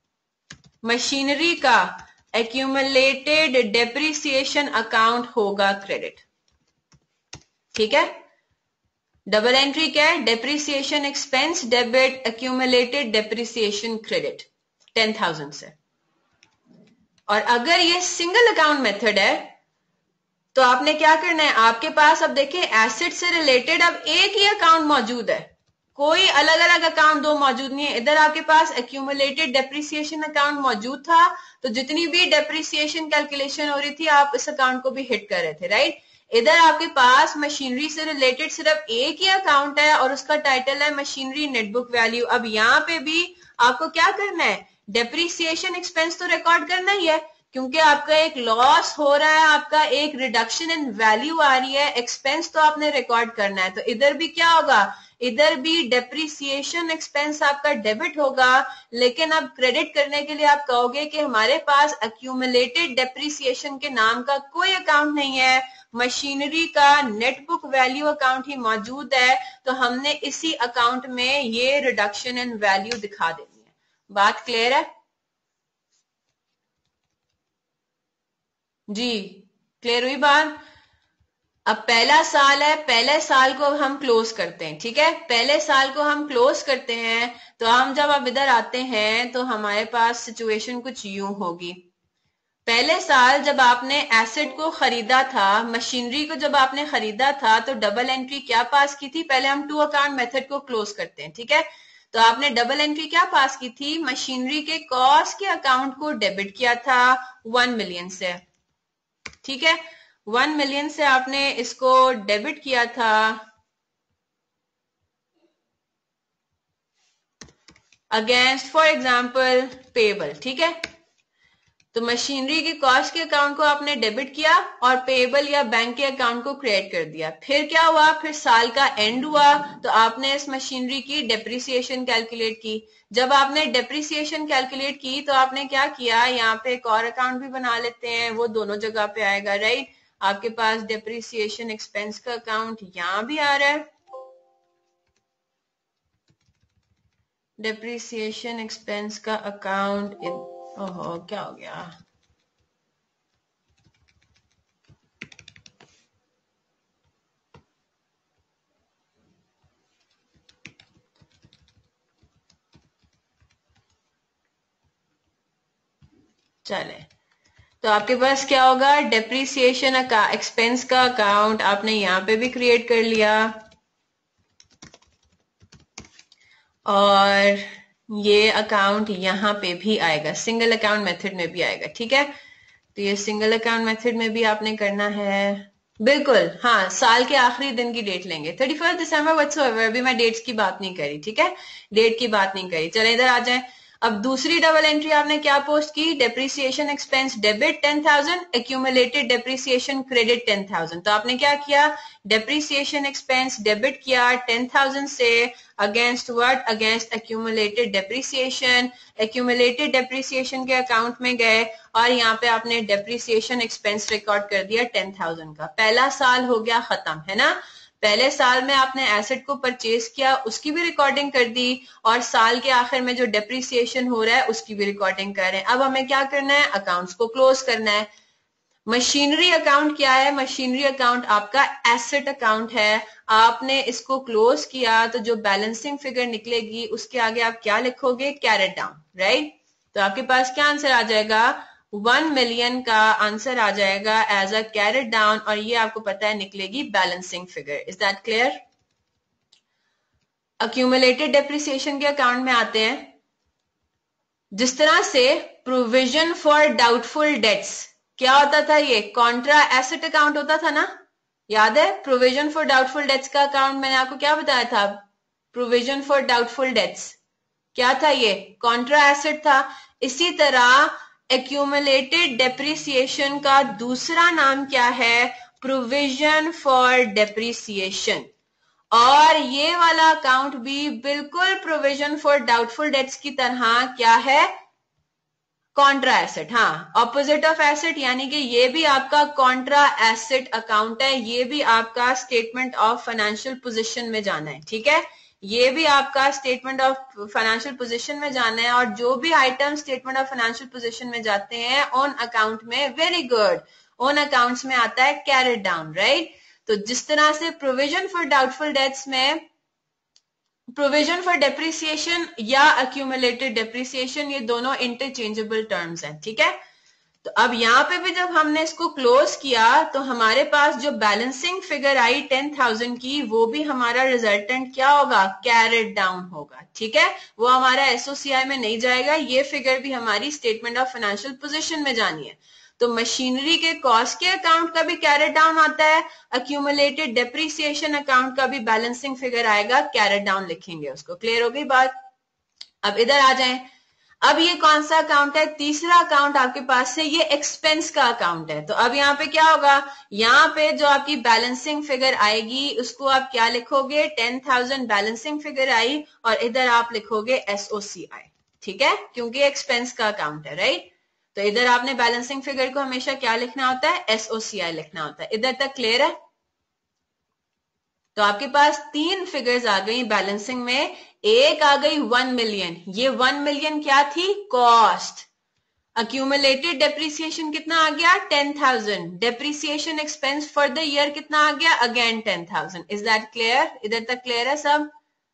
मशीनरी का एक्यूमुलेटेड डेप्रिसिएशन अकाउंट होगा क्रेडिट, ठीक है। डबल एंट्री क्या है, depreciation expense debit, accumulated depreciation credit ten thousand से। और अगर ये सिंगल अकाउंट मेथड है तो आपने क्या करना है, आपके पास अब देखिए एसेट से रिलेटेड अब एक ही अकाउंट मौजूद है, कोई अलग अलग अकाउंट दो मौजूद नहीं है। इधर आपके पास एक्यूमुलेटेड डेप्रिसिएशन अकाउंट मौजूद था, तो जितनी भी डेप्रिसिएशन कैलकुलेशन हो रही थी आप इस अकाउंट को भी हिट कर रहे थे, राइट। इधर आपके पास मशीनरी से रिलेटेड सिर्फ एक ही अकाउंट है और उसका टाइटल है मशीनरी नेटबुक वैल्यू। अब यहाँ पे भी आपको क्या करना है, डेप्रिसिएशन एक्सपेंस तो रिकॉर्ड करना ही है, क्योंकि आपका एक लॉस हो रहा है, आपका एक रिडक्शन इन वैल्यू आ रही है, एक्सपेंस तो आपने रिकॉर्ड करना है। तो इधर भी क्या होगा, इधर भी डेप्रिसिएशन एक्सपेंस आपका डेबिट होगा, लेकिन अब क्रेडिट करने के लिए आप कहोगे कि हमारे पास एक्यूमुलेटेड डेप्रिसिएशन के नाम का कोई अकाउंट नहीं है, मशीनरी का नेटबुक वैल्यू अकाउंट ही मौजूद है, तो हमने इसी अकाउंट में ये रिडक्शन इन वैल्यू दिखा देनी है। बात क्लियर है जी, क्लियर हुई बात। अब पहला साल है, पहले साल को हम क्लोज करते हैं, ठीक है, पहले साल को हम क्लोज करते हैं। तो हम जब अब इधर आते हैं तो हमारे पास सिचुएशन कुछ यूं होगी। पहले साल जब आपने एसेट को खरीदा था, मशीनरी को जब आपने खरीदा था, तो डबल एंट्री क्या पास की थी? पहले हम टू अकाउंट मेथड को क्लोज करते हैं, ठीक है। तो आपने डबल एंट्री क्या पास की थी? मशीनरी के कॉस्ट के अकाउंट को डेबिट किया था वन मिलियन से, ठीक है। वन मिलियन से आपने इसको डेबिट किया था अगेंस्ट फॉर एग्जांपल पेबल, ठीक है। तो मशीनरी की कॉस्ट के अकाउंट को आपने डेबिट किया और पेबल या बैंक के अकाउंट को क्रिएट कर दिया। फिर क्या हुआ? फिर साल का एंड हुआ तो आपने इस मशीनरी की डेप्रिसिएशन कैलकुलेट की। जब आपने डेप्रिसिएशन कैलकुलेट की तो आपने क्या किया? यहाँ पे एक और अकाउंट भी बना लेते हैं, वो दोनों जगह पे आएगा, राइट। आपके पास डेप्रिसिएशन एक्सपेंस का अकाउंट यहां भी आ रहा है, डेप्रिसिएशन एक्सपेंस का अकाउंट। ओहो, क्या हो गया? चले, तो आपके पास क्या होगा? डेप्रिसिएशन एक्सपेंस का अकाउंट आपने यहां पे भी क्रिएट कर लिया और ये अकाउंट यहां पे भी आएगा, सिंगल अकाउंट मेथड में भी आएगा, ठीक है। तो ये सिंगल अकाउंट मेथड में भी आपने करना है, बिल्कुल। हाँ, साल के आखिरी दिन की डेट लेंगे, थर्टी फर्स्ट दिसंबर व्हाटसोएवर। अभी मैं डेट्स की बात नहीं करी, ठीक है, डेट की बात नहीं करी। चले इधर आ जाए। अब दूसरी डबल एंट्री आपने क्या पोस्ट की? Depreciation expense debit ten thousand, accumulated depreciation credit ten thousand. तो आपने क्या किया? डेप्रिसिएशन एक्सपेंस डेबिट किया टेन थाउजेंड से against what? Against accumulated depreciation. Accumulated depreciation के अकाउंट में गए और यहाँ पे आपने डेप्रिसिएशन एक्सपेंस रिकॉर्ड कर दिया टेन थाउजेंड का। पहला साल हो गया खत्म, है ना। पहले साल में आपने एसेट को परचेज किया, उसकी भी रिकॉर्डिंग कर दी और साल के आखिर में जो डेप्रिसिएशन हो रहा है उसकी भी रिकॉर्डिंग कर रहे हैं। अब हमें क्या करना है? अकाउंट्स को क्लोज करना है। मशीनरी अकाउंट क्या है? मशीनरी अकाउंट आपका एसेट अकाउंट है। आपने इसको क्लोज किया तो जो बैलेंसिंग फिगर निकलेगी उसके आगे आप क्या लिखोगे? Carried down, right. तो आपके पास क्या आंसर आ जाएगा? वन मिलियन का आंसर आ जाएगा एज अ कैरेट डाउन, और ये आपको पता है निकलेगी balancing figure. Is that clear? Accumulated depreciation के अकाउंट में आते हैं। जिस तरह से प्रोविजन फॉर डाउटफुल डेट्स क्या होता था? ये कॉन्ट्रा एसेट अकाउंट होता था ना, याद है? प्रोविजन फॉर डाउटफुल डेट्स का अकाउंट मैंने आपको क्या बताया था? प्रोविजन फॉर डाउटफुल डेट्स क्या था? ये कॉन्ट्रा एसेट था। इसी तरह एक्यूमुलेटेड डेप्रिसिएशन का दूसरा नाम क्या है? Provision for depreciation. और ये वाला अकाउंट भी बिल्कुल प्रोविजन फॉर डाउटफुल डेट्स की तरह क्या है? Contra asset. हाँ, ऑपोजिट ऑफ एसेट, यानी कि ये भी आपका कॉन्ट्रा एसेट अकाउंट है। ये भी आपका स्टेटमेंट ऑफ फाइनेंशियल पोजीशन में जाना है, ठीक है। ये भी आपका स्टेटमेंट ऑफ फाइनेंशियल पोजीशन में जाना है, और जो भी item statement of financial position में जाते हैं ऑन अकाउंट में, वेरी गुड, ऑन अकाउंट्स में आता है कैरेट डाउन, राइट। तो जिस तरह से प्रोविजन फॉर डाउटफुल डेट्स में प्रोविजन फॉर डेप्रिसिएशन या अक्यूमुलेटेड डेप्रिसिएशन, ये दोनों इंटरचेंजेबल टर्म्स हैं, ठीक है। तो अब यहाँ पे भी जब हमने इसको क्लोज किया तो हमारे पास जो बैलेंसिंग फिगर आई टेन थाउजेंड की, वो भी हमारा रिजल्टेंट क्या होगा? कैरेट डाउन होगा, ठीक है। वो हमारा एसओसीआई में नहीं जाएगा, ये फिगर भी हमारी स्टेटमेंट ऑफ फाइनेंशियल पोजीशन में जानी है। तो मशीनरी के कॉस्ट के अकाउंट का भी कैरेट डाउन आता है, अक्यूमुलेटेड डेप्रिसिएशन अकाउंट का भी बैलेंसिंग फिगर आएगा, कैरेट डाउन लिखेंगे उसको। क्लियर हो गई बात? अब इधर आ जाएं। अब ये कौन सा अकाउंट है? तीसरा अकाउंट आपके पास है, ये एक्सपेंस का अकाउंट है। तो अब यहाँ पे क्या होगा? यहाँ पे जो आपकी बैलेंसिंग फिगर आएगी उसको आप क्या लिखोगे? टेन थाउजेंड बैलेंसिंग फिगर आई, और इधर आप लिखोगे एसओसीआई, ठीक है, क्योंकि एक्सपेंस का अकाउंट है, राइट। तो इधर आपने बैलेंसिंग फिगर को हमेशा क्या लिखना होता है? एसओसीआई लिखना होता है। इधर तक क्लियर है? तो आपके पास तीन फिगर्स आ गई बैलेंसिंग में। एक आ गई वन मिलियन। ये वन मिलियन क्या थी? कॉस्ट। अक्यूमुलेटेड डेप्रिसिएशन कितना आ गया, ten thousand. Depreciation expense for the year कितना आ गया, again ten thousand. Is that clear? इधर तक क्लियर है सब?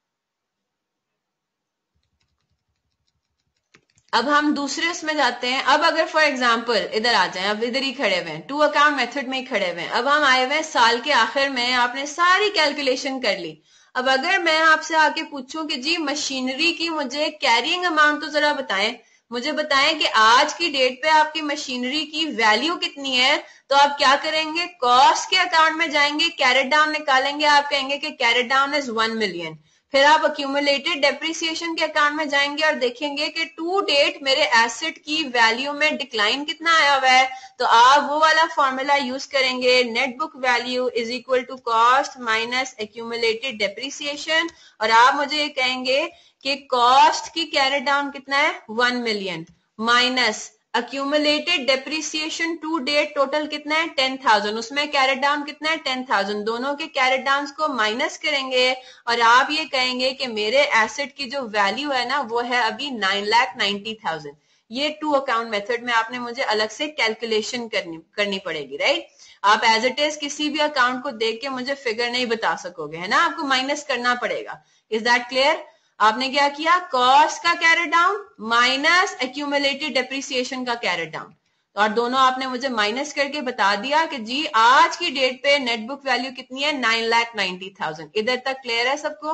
अब हम दूसरे उसमें जाते हैं. अब अगर फॉर एग्जांपल इधर आ जाएं, अब इधर ही खड़े हुए हैं, टू अकाउंट मेथड में ही खड़े हुए हैं. अब हम आए हुए हैं साल के आखिर में, आपने सारी कैलकुलेशन कर ली. अब अगर मैं आपसे आके पूछूं कि जी मशीनरी की मुझे कैरिंग अमाउंट तो जरा बताएं, मुझे बताएं कि आज की डेट पे आपकी मशीनरी की वैल्यू कितनी है, तो आप क्या करेंगे, कॉस्ट के अकाउंट में जाएंगे, कैरेट डाउन निकालेंगे, आप कहेंगे कि carried down is one million. फिर आप अक्यूमुलेटेड डेप्रिसिएशन के अकाउंट में जाएंगे और देखेंगे कि टू डेट मेरे एसेट की वैल्यू में डिक्लाइन कितना आया हुआ है, तो आप वो वाला फॉर्मूला यूज करेंगे, net book value is equal to cost minus accumulated depreciation. और आप मुझे ये कहेंगे कि कॉस्ट की कैरेट डाउन कितना है, one million minus accumulated depreciation to date total कितना है, टेन थाउजेंड. उसमें कैरेट डाउन कितना है, टेन थाउजेंड. दोनों के कैरेट डाउन को माइनस करेंगे और आप ये कहेंगे कि मेरे एसेट की जो वैल्यू है ना वो है अभी नाइन लाख नाइन्टी थाउजेंड. ये टू अकाउंट मेथड में आपने मुझे अलग से कैलकुलेशन करनी करनी पड़ेगी, राइट. आप एज इट इज किसी भी अकाउंट को देख के मुझे फिगर नहीं बता सकोगे, है ना, आपको माइनस करना पड़ेगा. Is that clear? आपने क्या किया, कॉस्ट का carried down minus accumulated depreciation का कैरेट डाउन, और दोनों आपने मुझे माइनस करके बता दिया कि जी आज की डेट पे नेट बुक वैल्यू कितनी है, नाइन लाख नाइन्टी थाउजेंड. इधर तक क्लियर है सबको?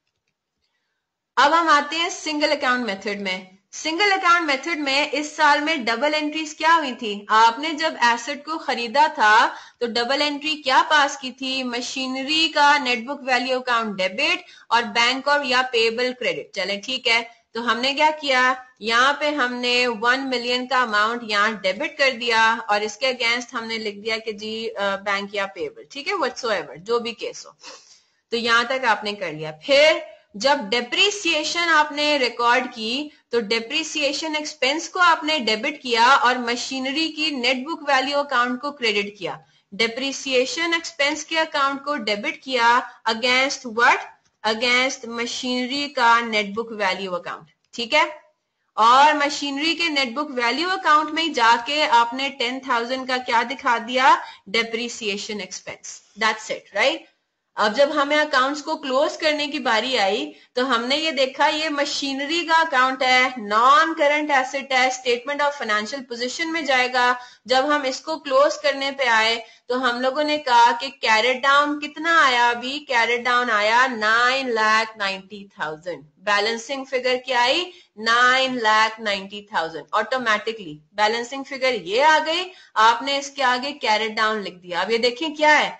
अब हम आते हैं सिंगल अकाउंट मेथड में. सिंगल अकाउंट मेथड में इस साल में डबल एंट्रीज क्या हुई थी, आपने जब एसेट को खरीदा था तो डबल एंट्री क्या पास की थी, मशीनरी का net book value account debit और बैंक और या पेएबल क्रेडिट. चले ठीक है, तो हमने क्या किया, यहाँ पे हमने वन मिलियन का अमाउंट यहाँ डेबिट कर दिया और इसके अगेंस्ट हमने लिख दिया कि जी बैंक या पेएबल, ठीक है, व्हाटसोएवर जो भी केस हो. तो यहां तक आपने कर लिया. फिर जब डेप्रिसिएशन आपने रिकॉर्ड की तो डेप्रिसिएशन एक्सपेंस को आपने डेबिट किया और मशीनरी की नेट बुक वैल्यू अकाउंट को क्रेडिट किया. डेप्रिसिएशन एक्सपेंस के अकाउंट को डेबिट किया अगेंस्ट व्हाट, अगेंस्ट मशीनरी का नेट बुक वैल्यू अकाउंट, ठीक है. और मशीनरी के नेट बुक वैल्यू अकाउंट में जाके आपने टेन थाउजेंड का क्या दिखा दिया, depreciation expense. That's it, right. अब जब हमें अकाउंट्स को क्लोज करने की बारी आई तो हमने ये देखा ये मशीनरी का अकाउंट है, नॉन करंट एसेट है, स्टेटमेंट ऑफ फाइनेंशियल पोजीशन में जाएगा. जब हम इसको क्लोज करने पे आए तो हम लोगों ने कहा कि कैरेट डाउन कितना आया, अभी कैरेट डाउन आया nine lakh ninety thousand. Balancing figure क्या आई, nine lakh ninety thousand. Automatically balancing figure ये आ गई, आपने इसके आगे कैरेट डाउन लिख दिया. अब ये देखिए क्या है,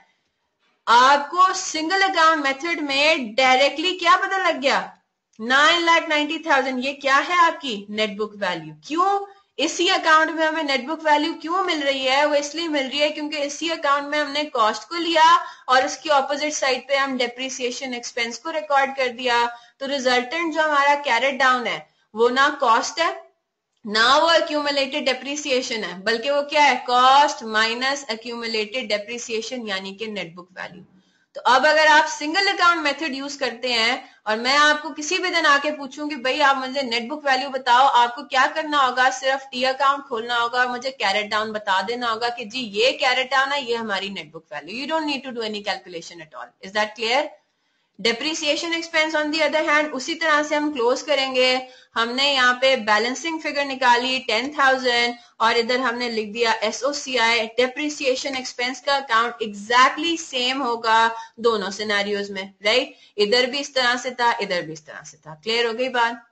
आपको सिंगल अकाउंट मेथड में डायरेक्टली क्या पता लग गया, नाइन लाख नाइन्टी थाउजेंड. ये क्या है, आपकी नेट बुक वैल्यू. क्यों इसी अकाउंट में हमें नेट बुक वैल्यू क्यों मिल रही है, वो इसलिए मिल रही है क्योंकि इसी अकाउंट में हमने कॉस्ट को लिया और उसकी ऑपोजिट साइड पे हम डेप्रिसिएशन एक्सपेंस को रिकॉर्ड कर दिया. तो रिजल्टेंट जो हमारा कैरेट डाउन है वो ना कॉस्ट है ना वो अक्यूमुलेटेड डेप्रिसिएशन है, बल्कि वो क्या है, कॉस्ट माइनस अक्यूमुलेटेड डेप्रिसिएशन यानी कि नेट बुक वैल्यू. तो अब अगर आप सिंगल अकाउंट मेथड यूज करते हैं और मैं आपको किसी भी दिन आके पूछूं कि भाई आप मुझे नेट बुक वैल्यू बताओ, आपको क्या करना होगा, सिर्फ टी अकाउंट खोलना होगा और मुझे कैरेट डाउन बता देना होगा कि जी ये कैरेट डाउन है, ये हमारी net book value. You don't need to do any calculation at all. Is that clear? Depreciation expense on the other hand उसी तरह से हम क्लोज करेंगे. हमने यहाँ पे बैलेंसिंग फिगर निकाली टेन थाउजेंड और इधर हमने लिख दिया एसओसीआई. डेप्रिसिएशन एक्सपेंस का अकाउंट एग्जैक्टली सेम होगा दोनों सिनेरियोज में, राइट. इधर भी इस तरह से था, इधर भी इस तरह से था. क्लियर हो गई बात?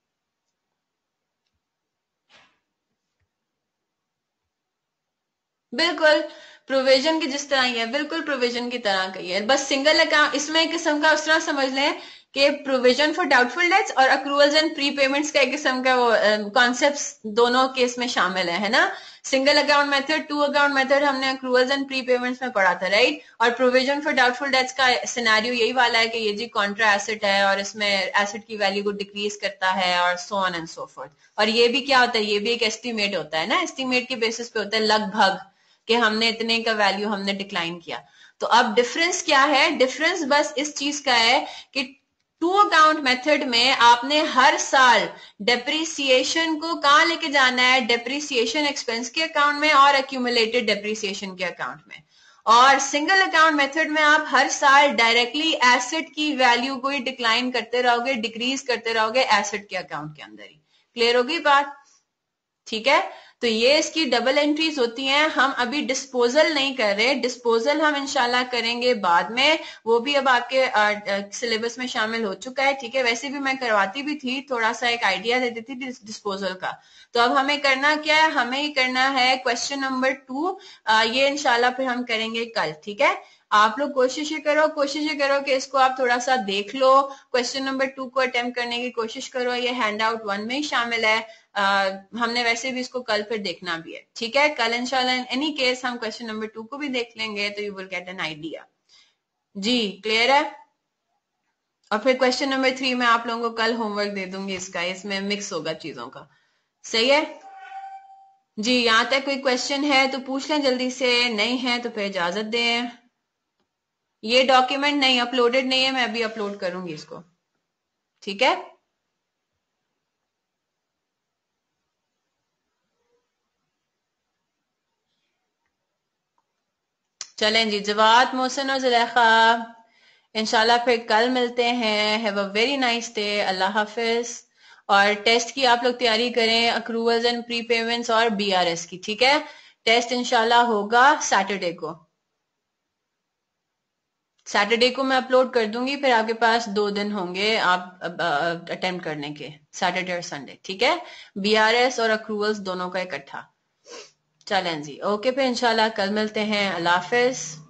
बिल्कुल प्रोविजन की जिस तरह ही है, बिल्कुल प्रोविजन की तरह का ही है, बस सिंगल अकाउंट इसमें एक किस्म का उस तरह समझ लें कि प्रोविजन फॉर डाउटफुल डेट्स और अक्रूवल्स एंड प्री पेमेंट्स का एक किस्म का वो कॉन्सेप्ट दोनों केस में शामिल है, है ना. Single account method, two account method हमने अक्रूवल्स एंड प्री पेमेंट्स में पढ़ा था, राइट. और प्रोविजन फॉर डाउटफुल डेट्स का सिनेरियो यही वाला है कि ये जी कॉन्ट्रा एसेट है और इसमें एसेट की वैल्यू को डिक्रीज करता है और so on and so forth. और ये भी क्या होता है, ये भी एक एस्टिमेट होता है ना, एस्टिमेट के बेसिस पे होता है लगभग कि हमने इतने का वैल्यू हमने डिक्लाइन किया. तो अब डिफरेंस क्या है, डिफरेंस बस इस चीज का है कि टू अकाउंट मेथड में आपने हर साल डेप्रिसिएशन को कहां लेके जाना है, डेप्रिसिएशन एक्सपेंस के अकाउंट में और एक्यूमुलेटेड डेप्रिसिएशन के अकाउंट में। और सिंगल अकाउंट मेथड में आप हर साल डायरेक्टली एसेट की वैल्यू को ही डिक्लाइन करते रहोगे, डिक्रीज करते रहोगे एसेट के अकाउंट के अंदर ही। क्लियर होगी बात? ठीक है, तो ये इसकी डबल एंट्रीज होती हैं। हम अभी डिस्पोजल नहीं कर रहे, डिस्पोजल हम इंशाल्लाह करेंगे बाद में, वो भी अब आपके सिलेबस में शामिल हो चुका है। ठीक है, वैसे भी मैं करवाती भी थी, थोड़ा सा एक आइडिया दे देती थी डिस्पोजल का। तो अब हमें करना क्या है, हमें ही करना है क्वेश्चन नंबर टू, ये इंशाल्लाह फिर हम करेंगे कल। ठीक है, आप लोग कोशिश करो कोशिश करो कि इसको आप थोड़ा सा देख लो, क्वेश्चन नंबर टू को अटेम्प्ट करने की कोशिश करो। ये हैंड आउट वन में ही शामिल है। आ, हमने वैसे भी इसको कल फिर देखना भी है। ठीक है, कल इंशाल्लाह इन एनी केस हम क्वेश्चन नंबर टू को भी देख लेंगे, तो you will get an idea. जी क्लियर है? और फिर क्वेश्चन नंबर थ्री में आप लोगों को कल होमवर्क दे दूंगी इसका, इसमें मिक्स होगा चीजों का। सही है जी? यहां तक कोई क्वेश्चन है तो पूछ लें जल्दी से, नहीं है तो फिर इजाजत दें। ये डॉक्यूमेंट नहीं अपलोडेड नहीं है, मैं अभी अपलोड करूंगी इसको। ठीक है, चलें जी। जवाद, मोहसिन और जुलेखा, इंशाल्लाह फिर कल मिलते हैं। Have a very nice day, अल्लाह हाफिज। और टेस्ट की आप लोग तैयारी करें, अक्रूवल्स एंड प्री पेमेंट्स और बीआरएस की। ठीक है, टेस्ट इंशाल्लाह होगा सैटरडे को। सैटरडे को मैं अपलोड कर दूंगी, फिर आपके पास दो दिन होंगे आप अटेम्प्ट करने के, सैटरडे और संडे। ठीक है, बीआरएस और अक्रूवल्स दोनों का इकट्ठा। चलें जी, ओके, फिर इंशाल्लाह कल मिलते हैं। अल्लाह हाफिज।